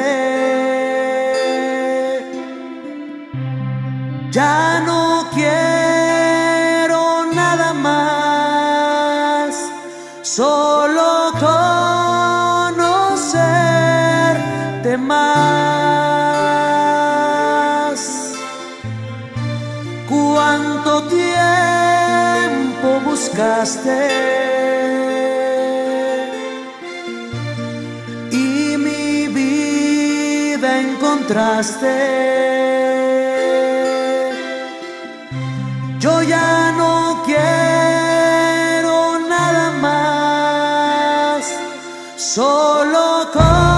Ya no quiero nada más, solo conocerte más. ¿Cuánto tiempo buscaste y mi vida encontraste? Yo ya no quiero nada más, solo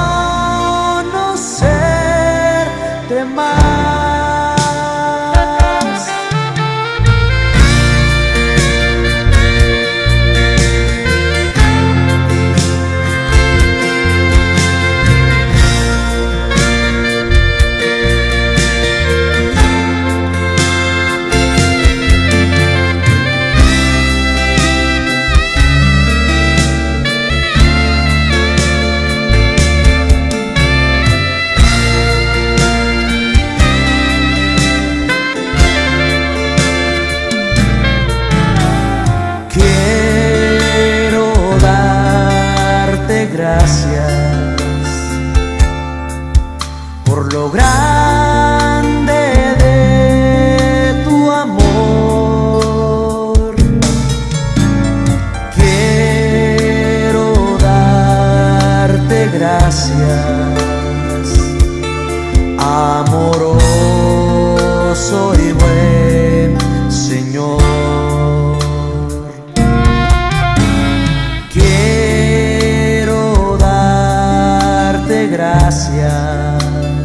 conocerte más. Gracias por lo grande de tu amor. Quiero darte gracias, amoroso y buen Señor. Gracias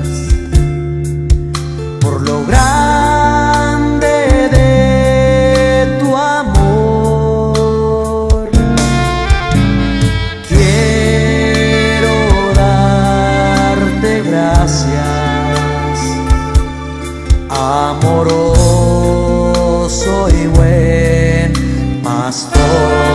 por lo grande de tu amor. Quiero darte gracias, amoroso y buen pastor.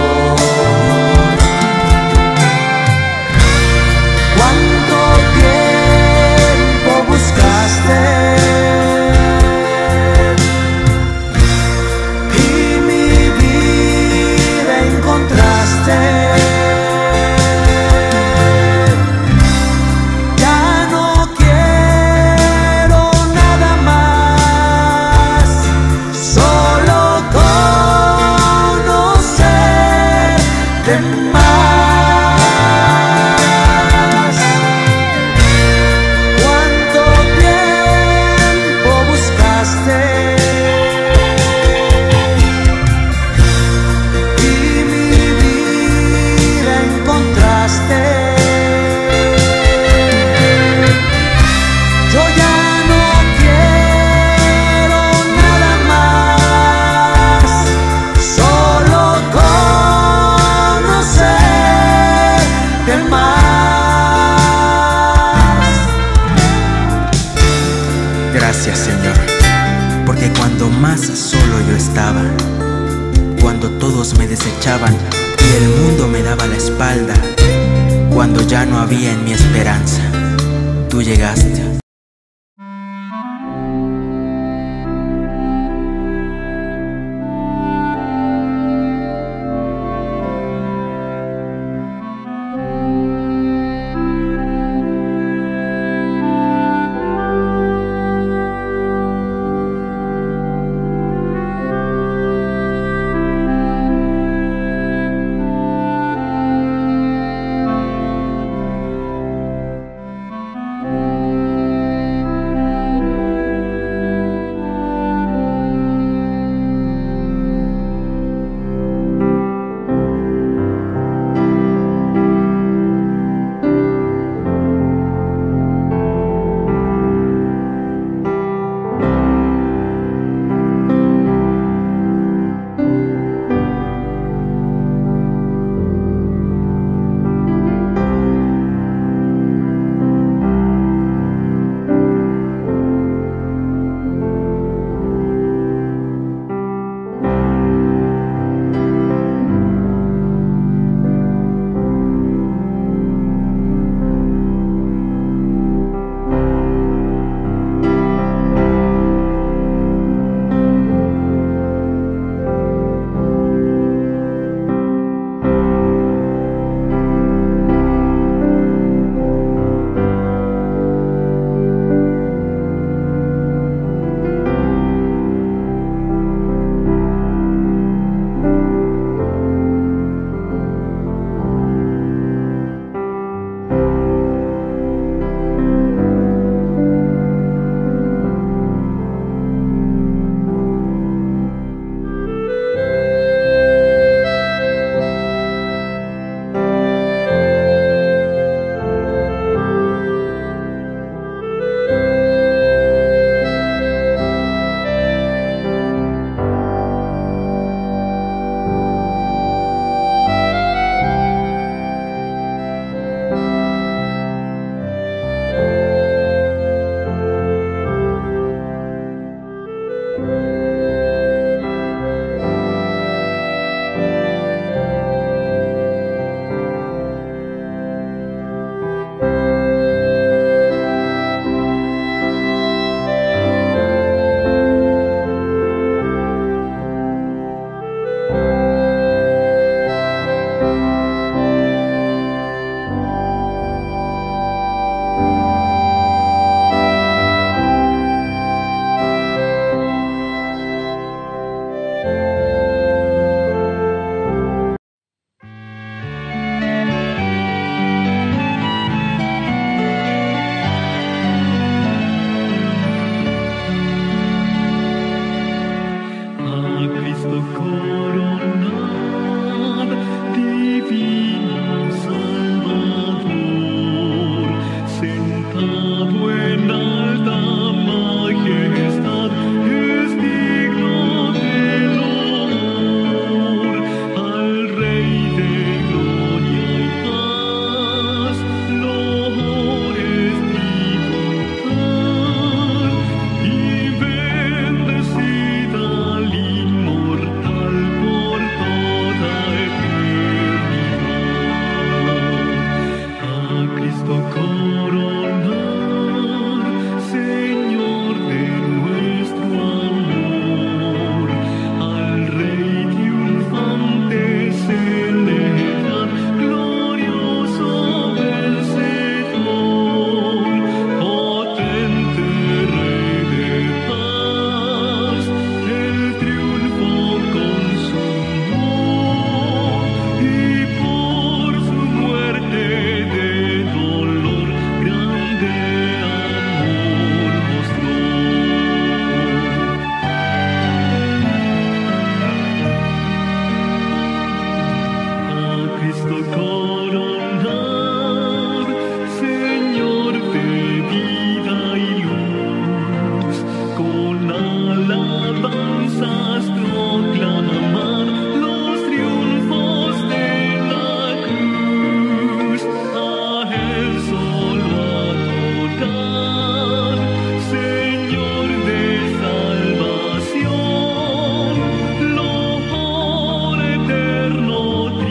Y mi vida encontraste. Ya no quiero nada más, solo conocerte más. Gracias, Señor, porque cuando más solo yo estaba, cuando todos me desechaban y el mundo me daba la espalda, cuando ya no había en mi esperanza, tú llegaste.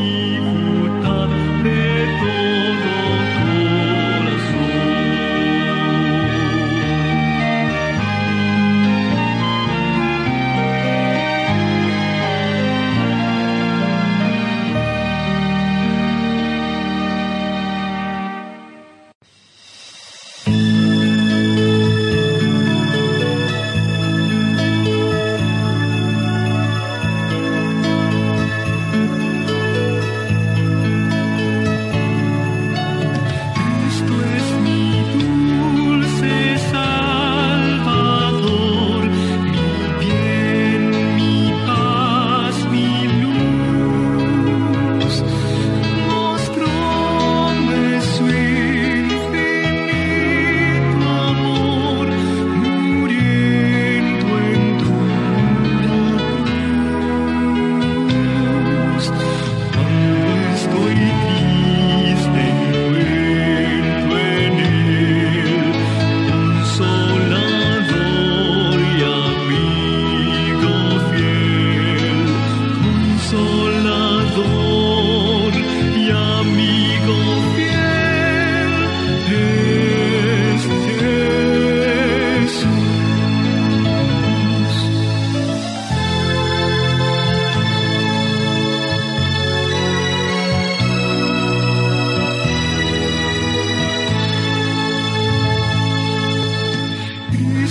todo corazón.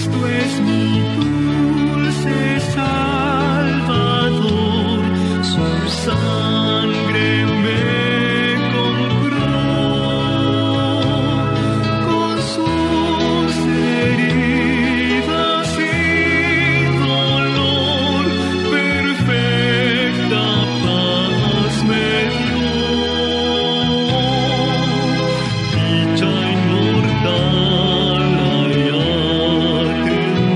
Cristo es mi dulce Salvador, su sangre me compró, con sus heridas y dolor, perfecta paz me dio. Dicha inmortal allá tendré,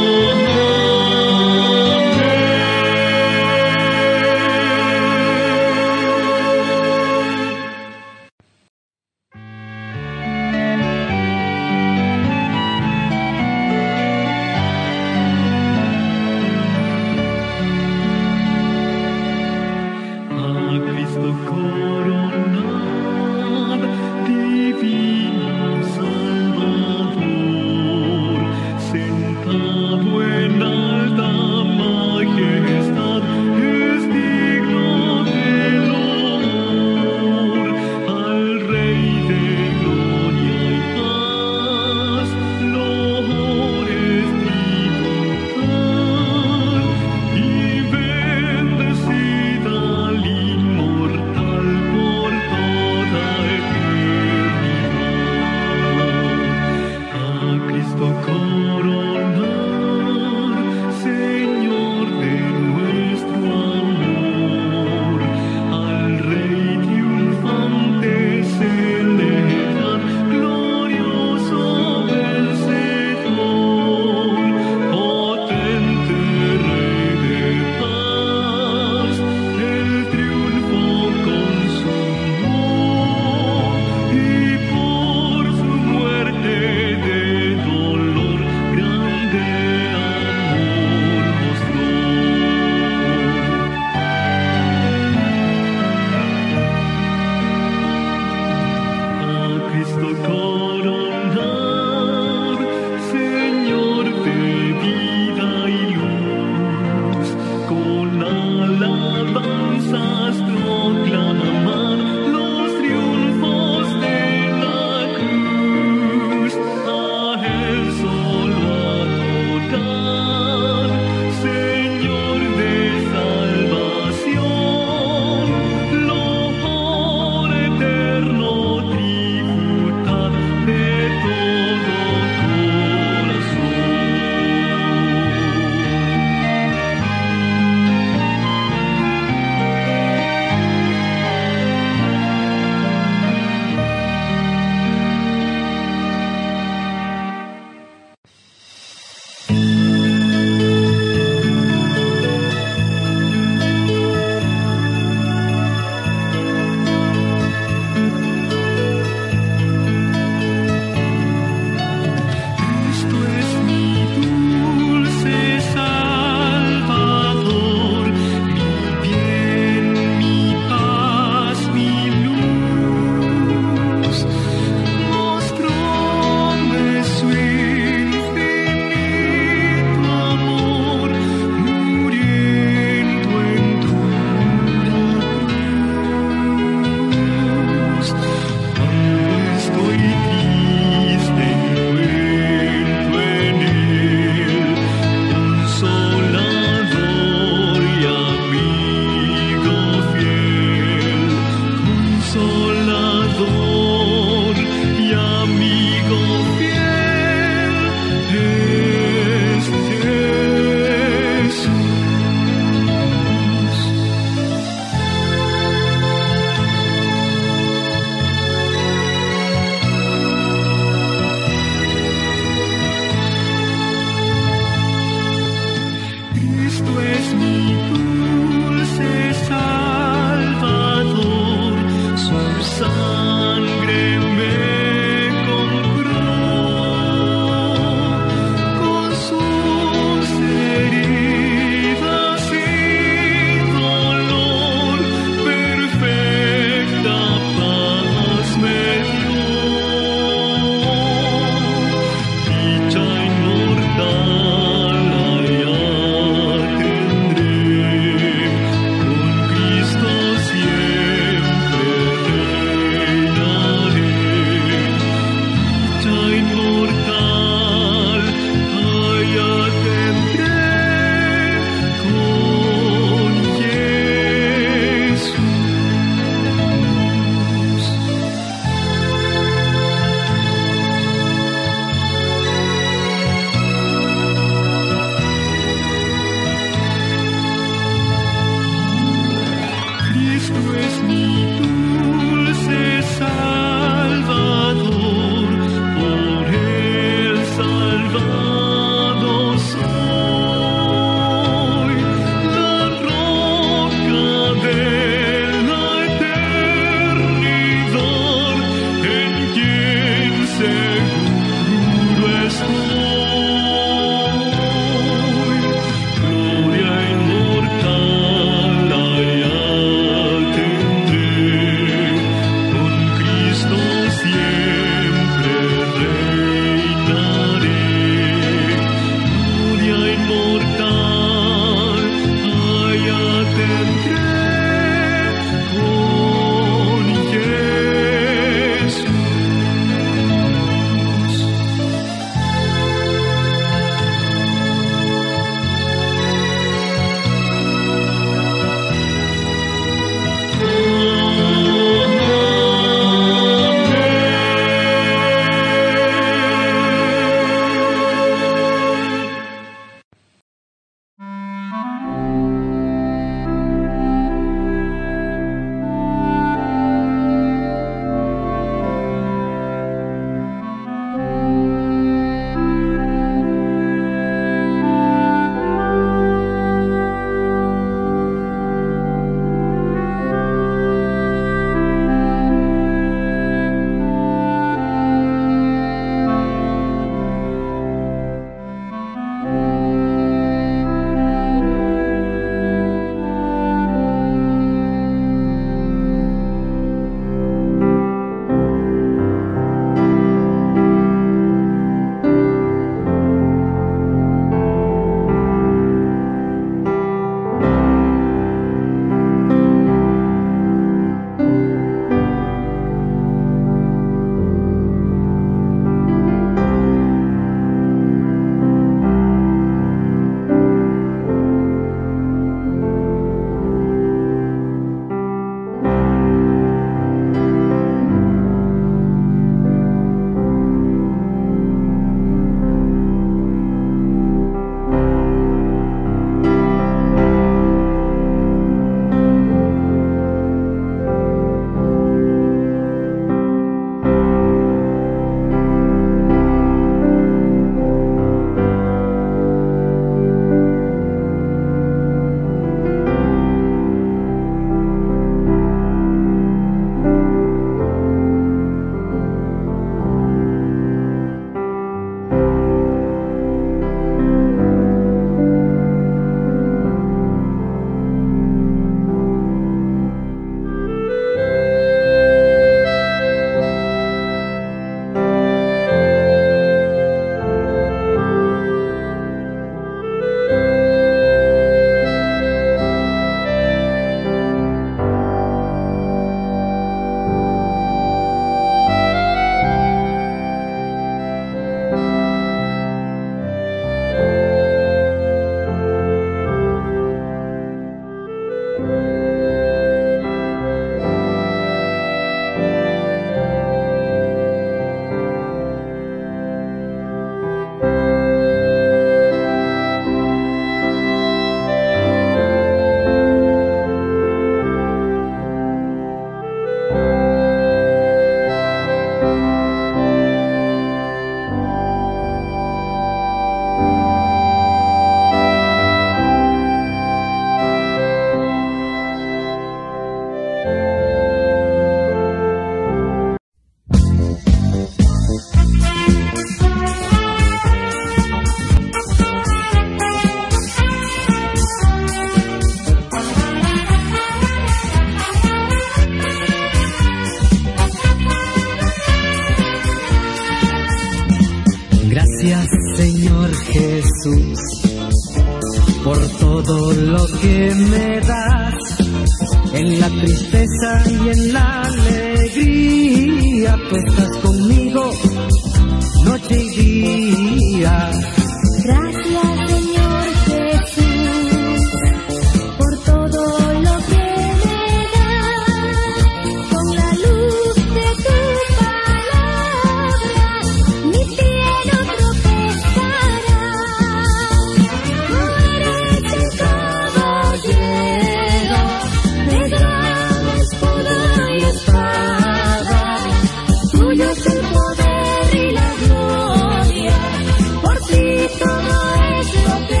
Gracias, Señor Jesús, por todo lo que me das, en la tristeza y en la alegría. Tú estás conmigo noche y día. Gracias, Señor Jesús, por todo lo que me das, con la luz de tu palabra, mi pie no tropezará. Tú eres el caballero, de gran escudo y espada, tuyo es el poder y la gloria, por ti todo es lo que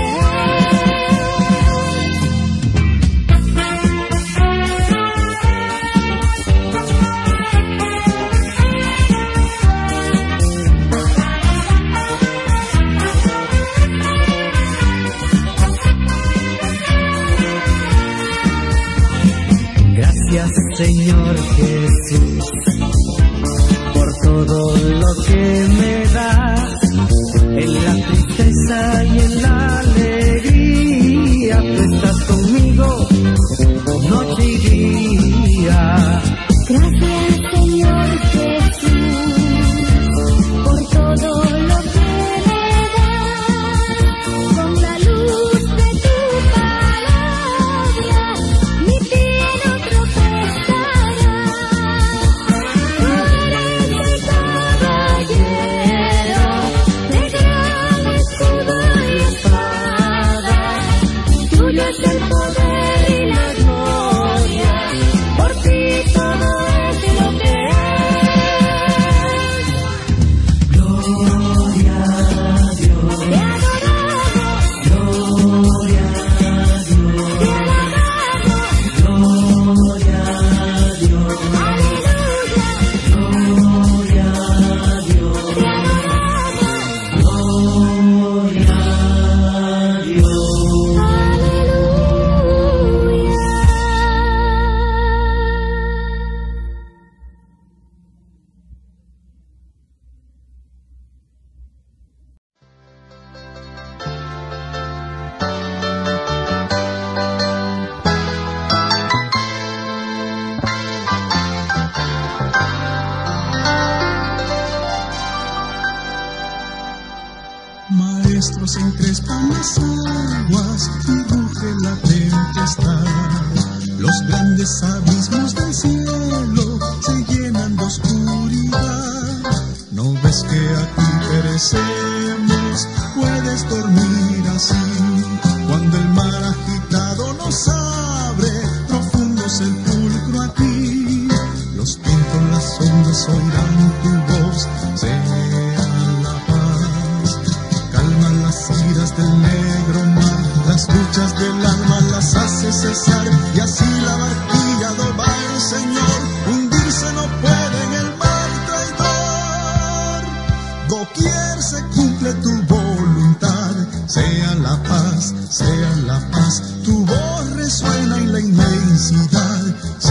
Gracias, Señor Jesús, por todo lo que me das, en la tristeza y en la alegría. Tú estás conmigo noche y día. Gracias, Señor Jesús, por todo lo que me das, con la luz de tu palabra, mi pie no tropezará. Tú eres el caballero, de gran escudo y espada, tuyo es el poder y la gloria, por ti todo es lo que es. Gloria a Dios, Te adoramos, gloria a Dios, te alabamos, gloria a Dios, aleluya, gloria a Dios, te adoramos, gloria a Dios. Maestros encrespan las aguas y ruge la tempestad. Los grandes abismos del cielo se llenan de oscuridad. ¿No ves que aquí perecemos? Puedes dormir así. Cuando el mar agitado nos abre, profundo sepulcro aquí. Los vientos, las ondas oirán tu voz. Sea la paz. Calma las iras del negro mar, las luchas del alma las hace cesar, y así la barquilla va el Señor, hundirse no puede en el mar traidor. Doquier se cumple tu voluntad, sea la paz, sea la paz, tu voz resuena en la inmensidad,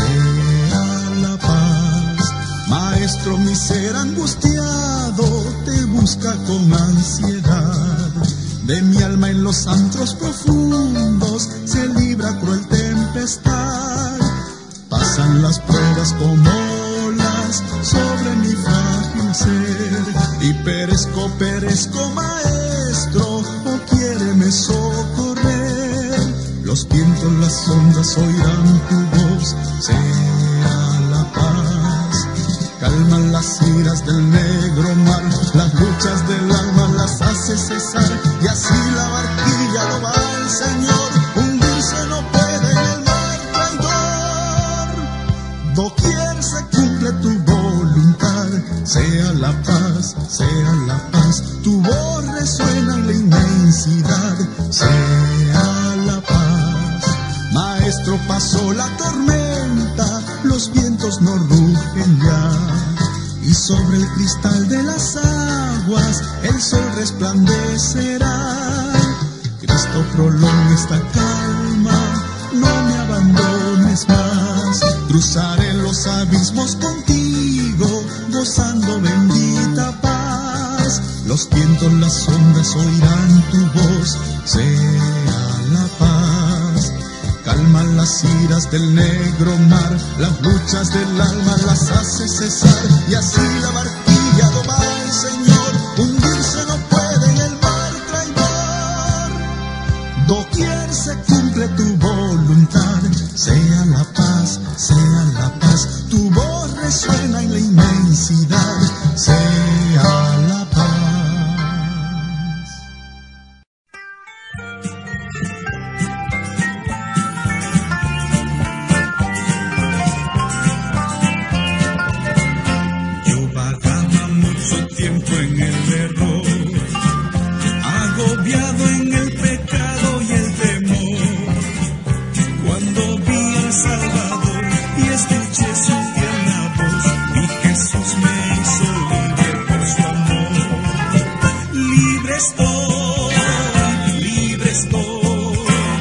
sea la paz. Maestro, mi ser angustiado te busca con ansiedad. De mi alma en los antros profundos se libra cruel tempestad. Pasan las pruebas como olas sobre mi frágil ser, y perezco, perezco, maestro, o quiéreme socorrer. Los vientos, las ondas oirán tu voz, sea la paz. Calman las iras del negro mar, las luchas del alma las hace cesar, y así la barquilla lo va al Señor, hundirse no puede en el mar traidor. Doquier se cumple tu voluntad, sea la paz, sea la paz, tu voz resuena en la inmensidad, sea la paz. Maestro, pasó la tormenta, los vientos no rugen ya, y sobre el cristal de las aguas el sol resplandecerá. Cristo, prolonga esta calma, no me abandones más. Cruzaré los abismos contigo, gozando bendita paz. Los vientos, las ondas oirán tu voz. Sea la paz. Calma las iras del negro mar, las luchas del alma las hace cesar, y así la barquilla lo va el Señor. Hundirse no puede en el mar traidor. Doquier se cumple tu voluntad. Sea la paz, sea la paz. Tu voz resuena en la inmensidad. Sea la paz. Tiempo en el error, agobiado en el pecado y el temor, cuando vi al Salvador y escuché su tierna voz, mi Jesús me hizo libre por su amor. Libre estoy, libre estoy,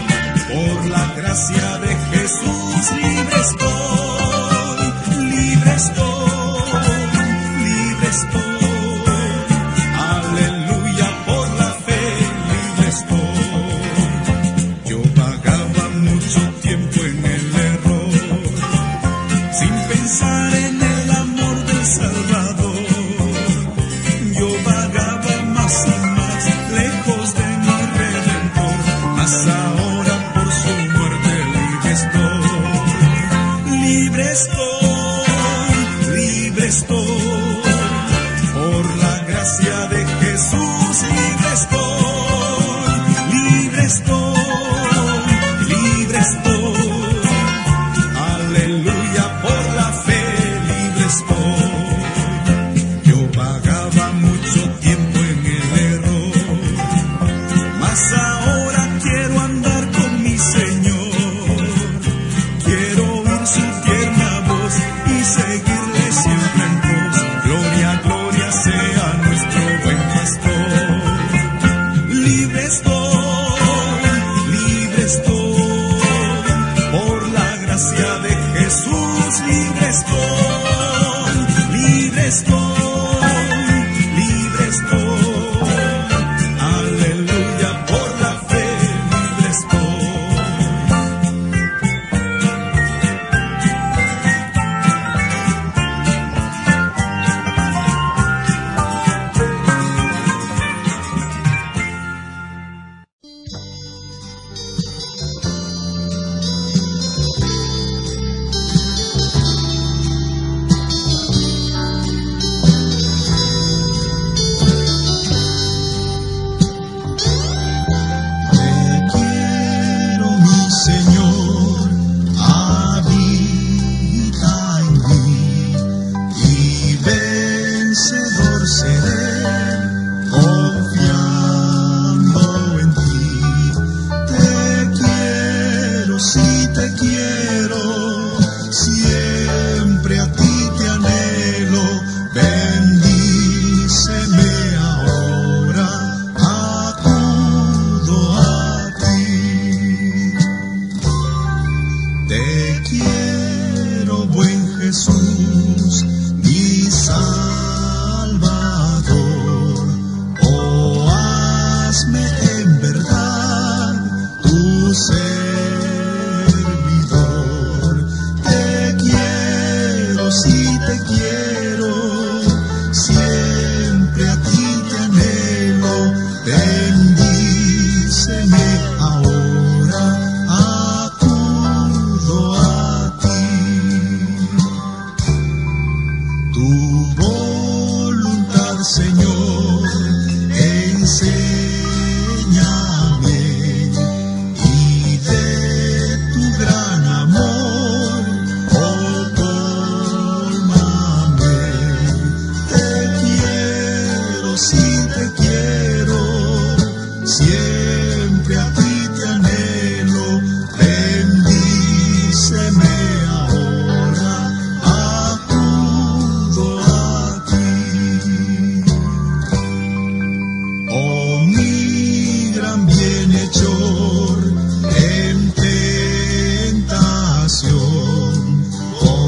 por la gracia de Jesús, libre estoy, libre estoy, libre estoy.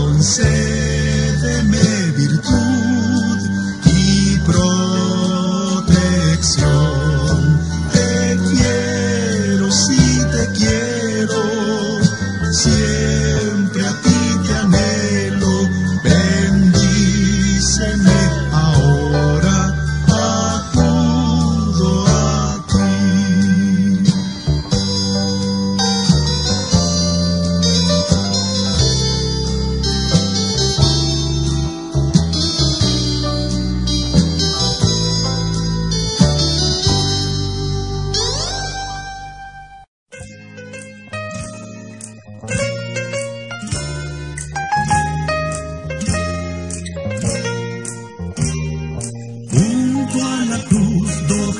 Concédeme virtud y pronto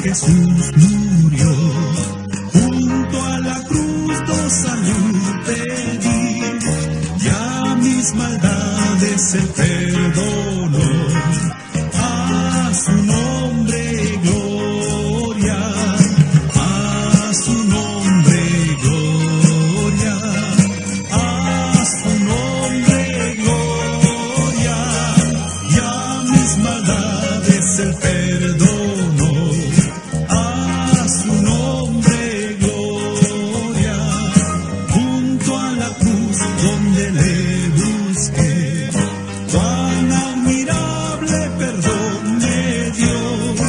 Jesús murió. Junto a la cruz do salud pedí, ya mis maldades Él perdonó. A su nombre gloria, a su nombre gloria, a su nombre gloria, ya mis maldades Él perdonó. A su nombre gloria, junto a la cruz donde le busqué, cuán admirable perdón me dio.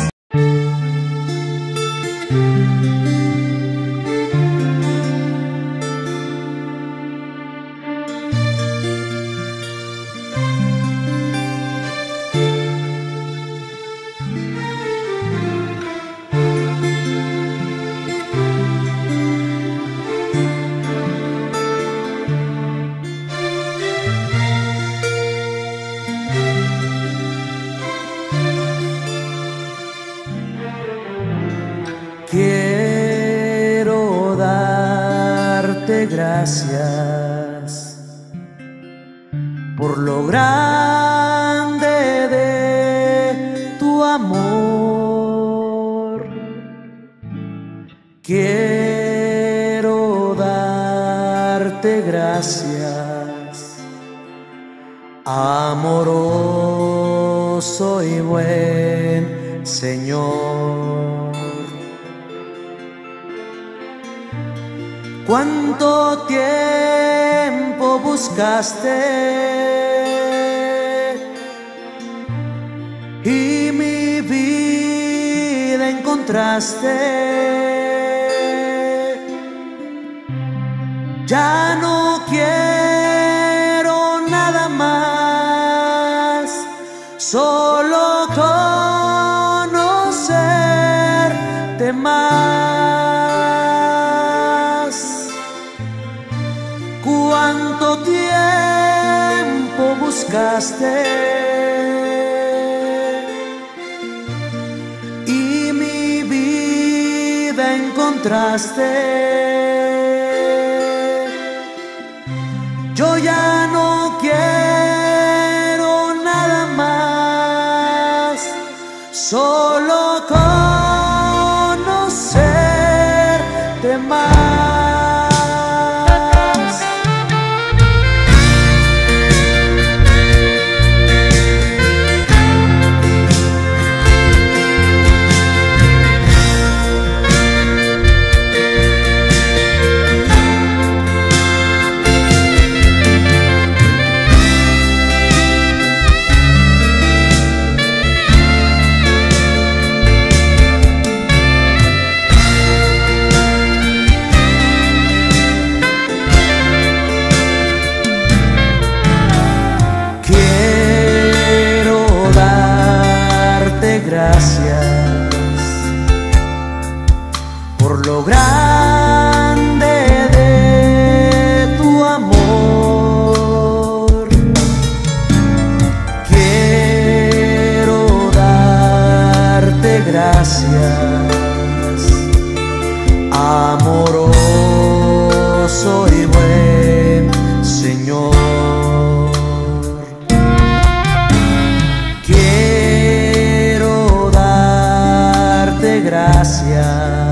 Quiero darte gracias por lo grande de tu amor. Quiero darte gracias, amoroso y buen Señor. ¿Cuánto tiempo buscaste y mi vida encontraste? Ya no quiero nada más, solo conocerte más. ¿Cuánto tiempo buscaste y mi vida encontraste? Yo ya no quiero nada más, solo conocerte más. Gracias por lo grande de tu amor. Quiero darte gracias, amoroso y buen Señor. Gracias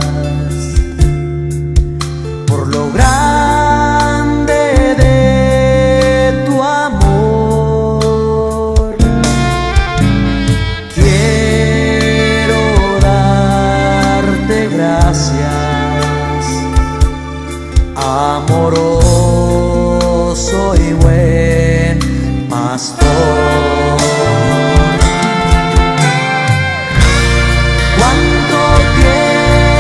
por lo grande de tu amor. Quiero darte gracias, amoroso y buen pastor. ¿Cuánto tiempo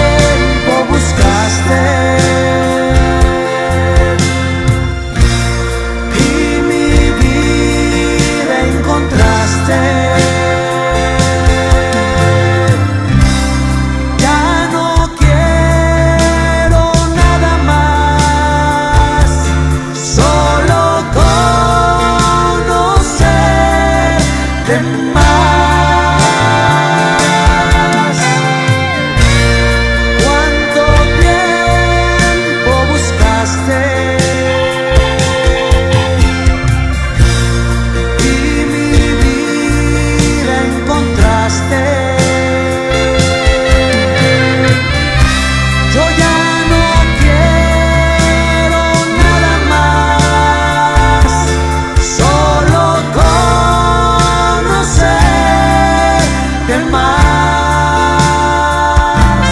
más.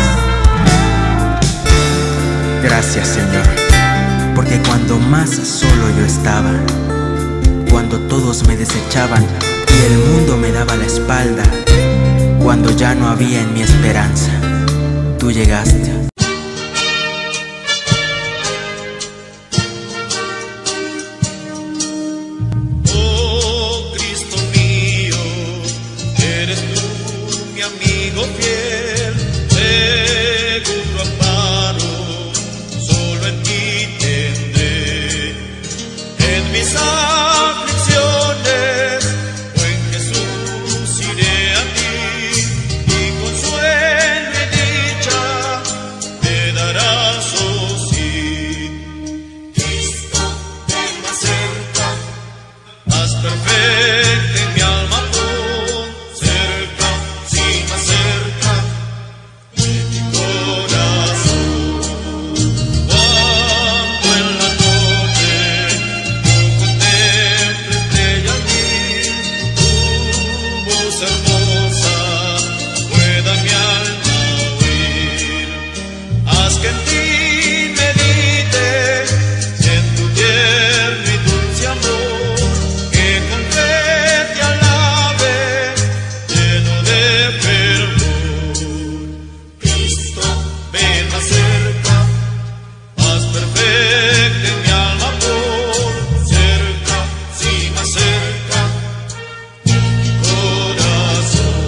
Gracias, Señor, porque cuando más solo yo estaba, cuando todos me desechaban y el mundo me daba la espalda, cuando ya no había en mi esperanza, tú llegaste. Oh Cristo mío, eres tú mi amigo fiel, seguro amparo, solo en ti tendré. En mis aflicciones, buen Jesús, iré a ti, y consuelo y dicha me darás, oh sí. Cristo, ven más cerca, haz perfecta en mi alma pon, cerca, sí, más cerca de mi corazón. Cuando en la noche yo contemple estrellas mil, tu voz hermosa pueda mi alma oír. Haz que en ti medite, en tu tierno y dulce amor, que con fe te alabe, lleno de fervor. Cristo, ven más cerca, haz perfecta en mi alma por, cerca, sí, más cerca de mi corazón.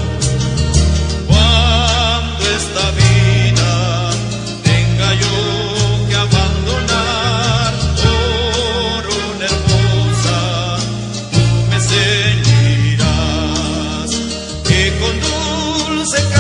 Cuando esta vida tenga yo que abandonar por una hermosa, tú me ceñirás, que con dulce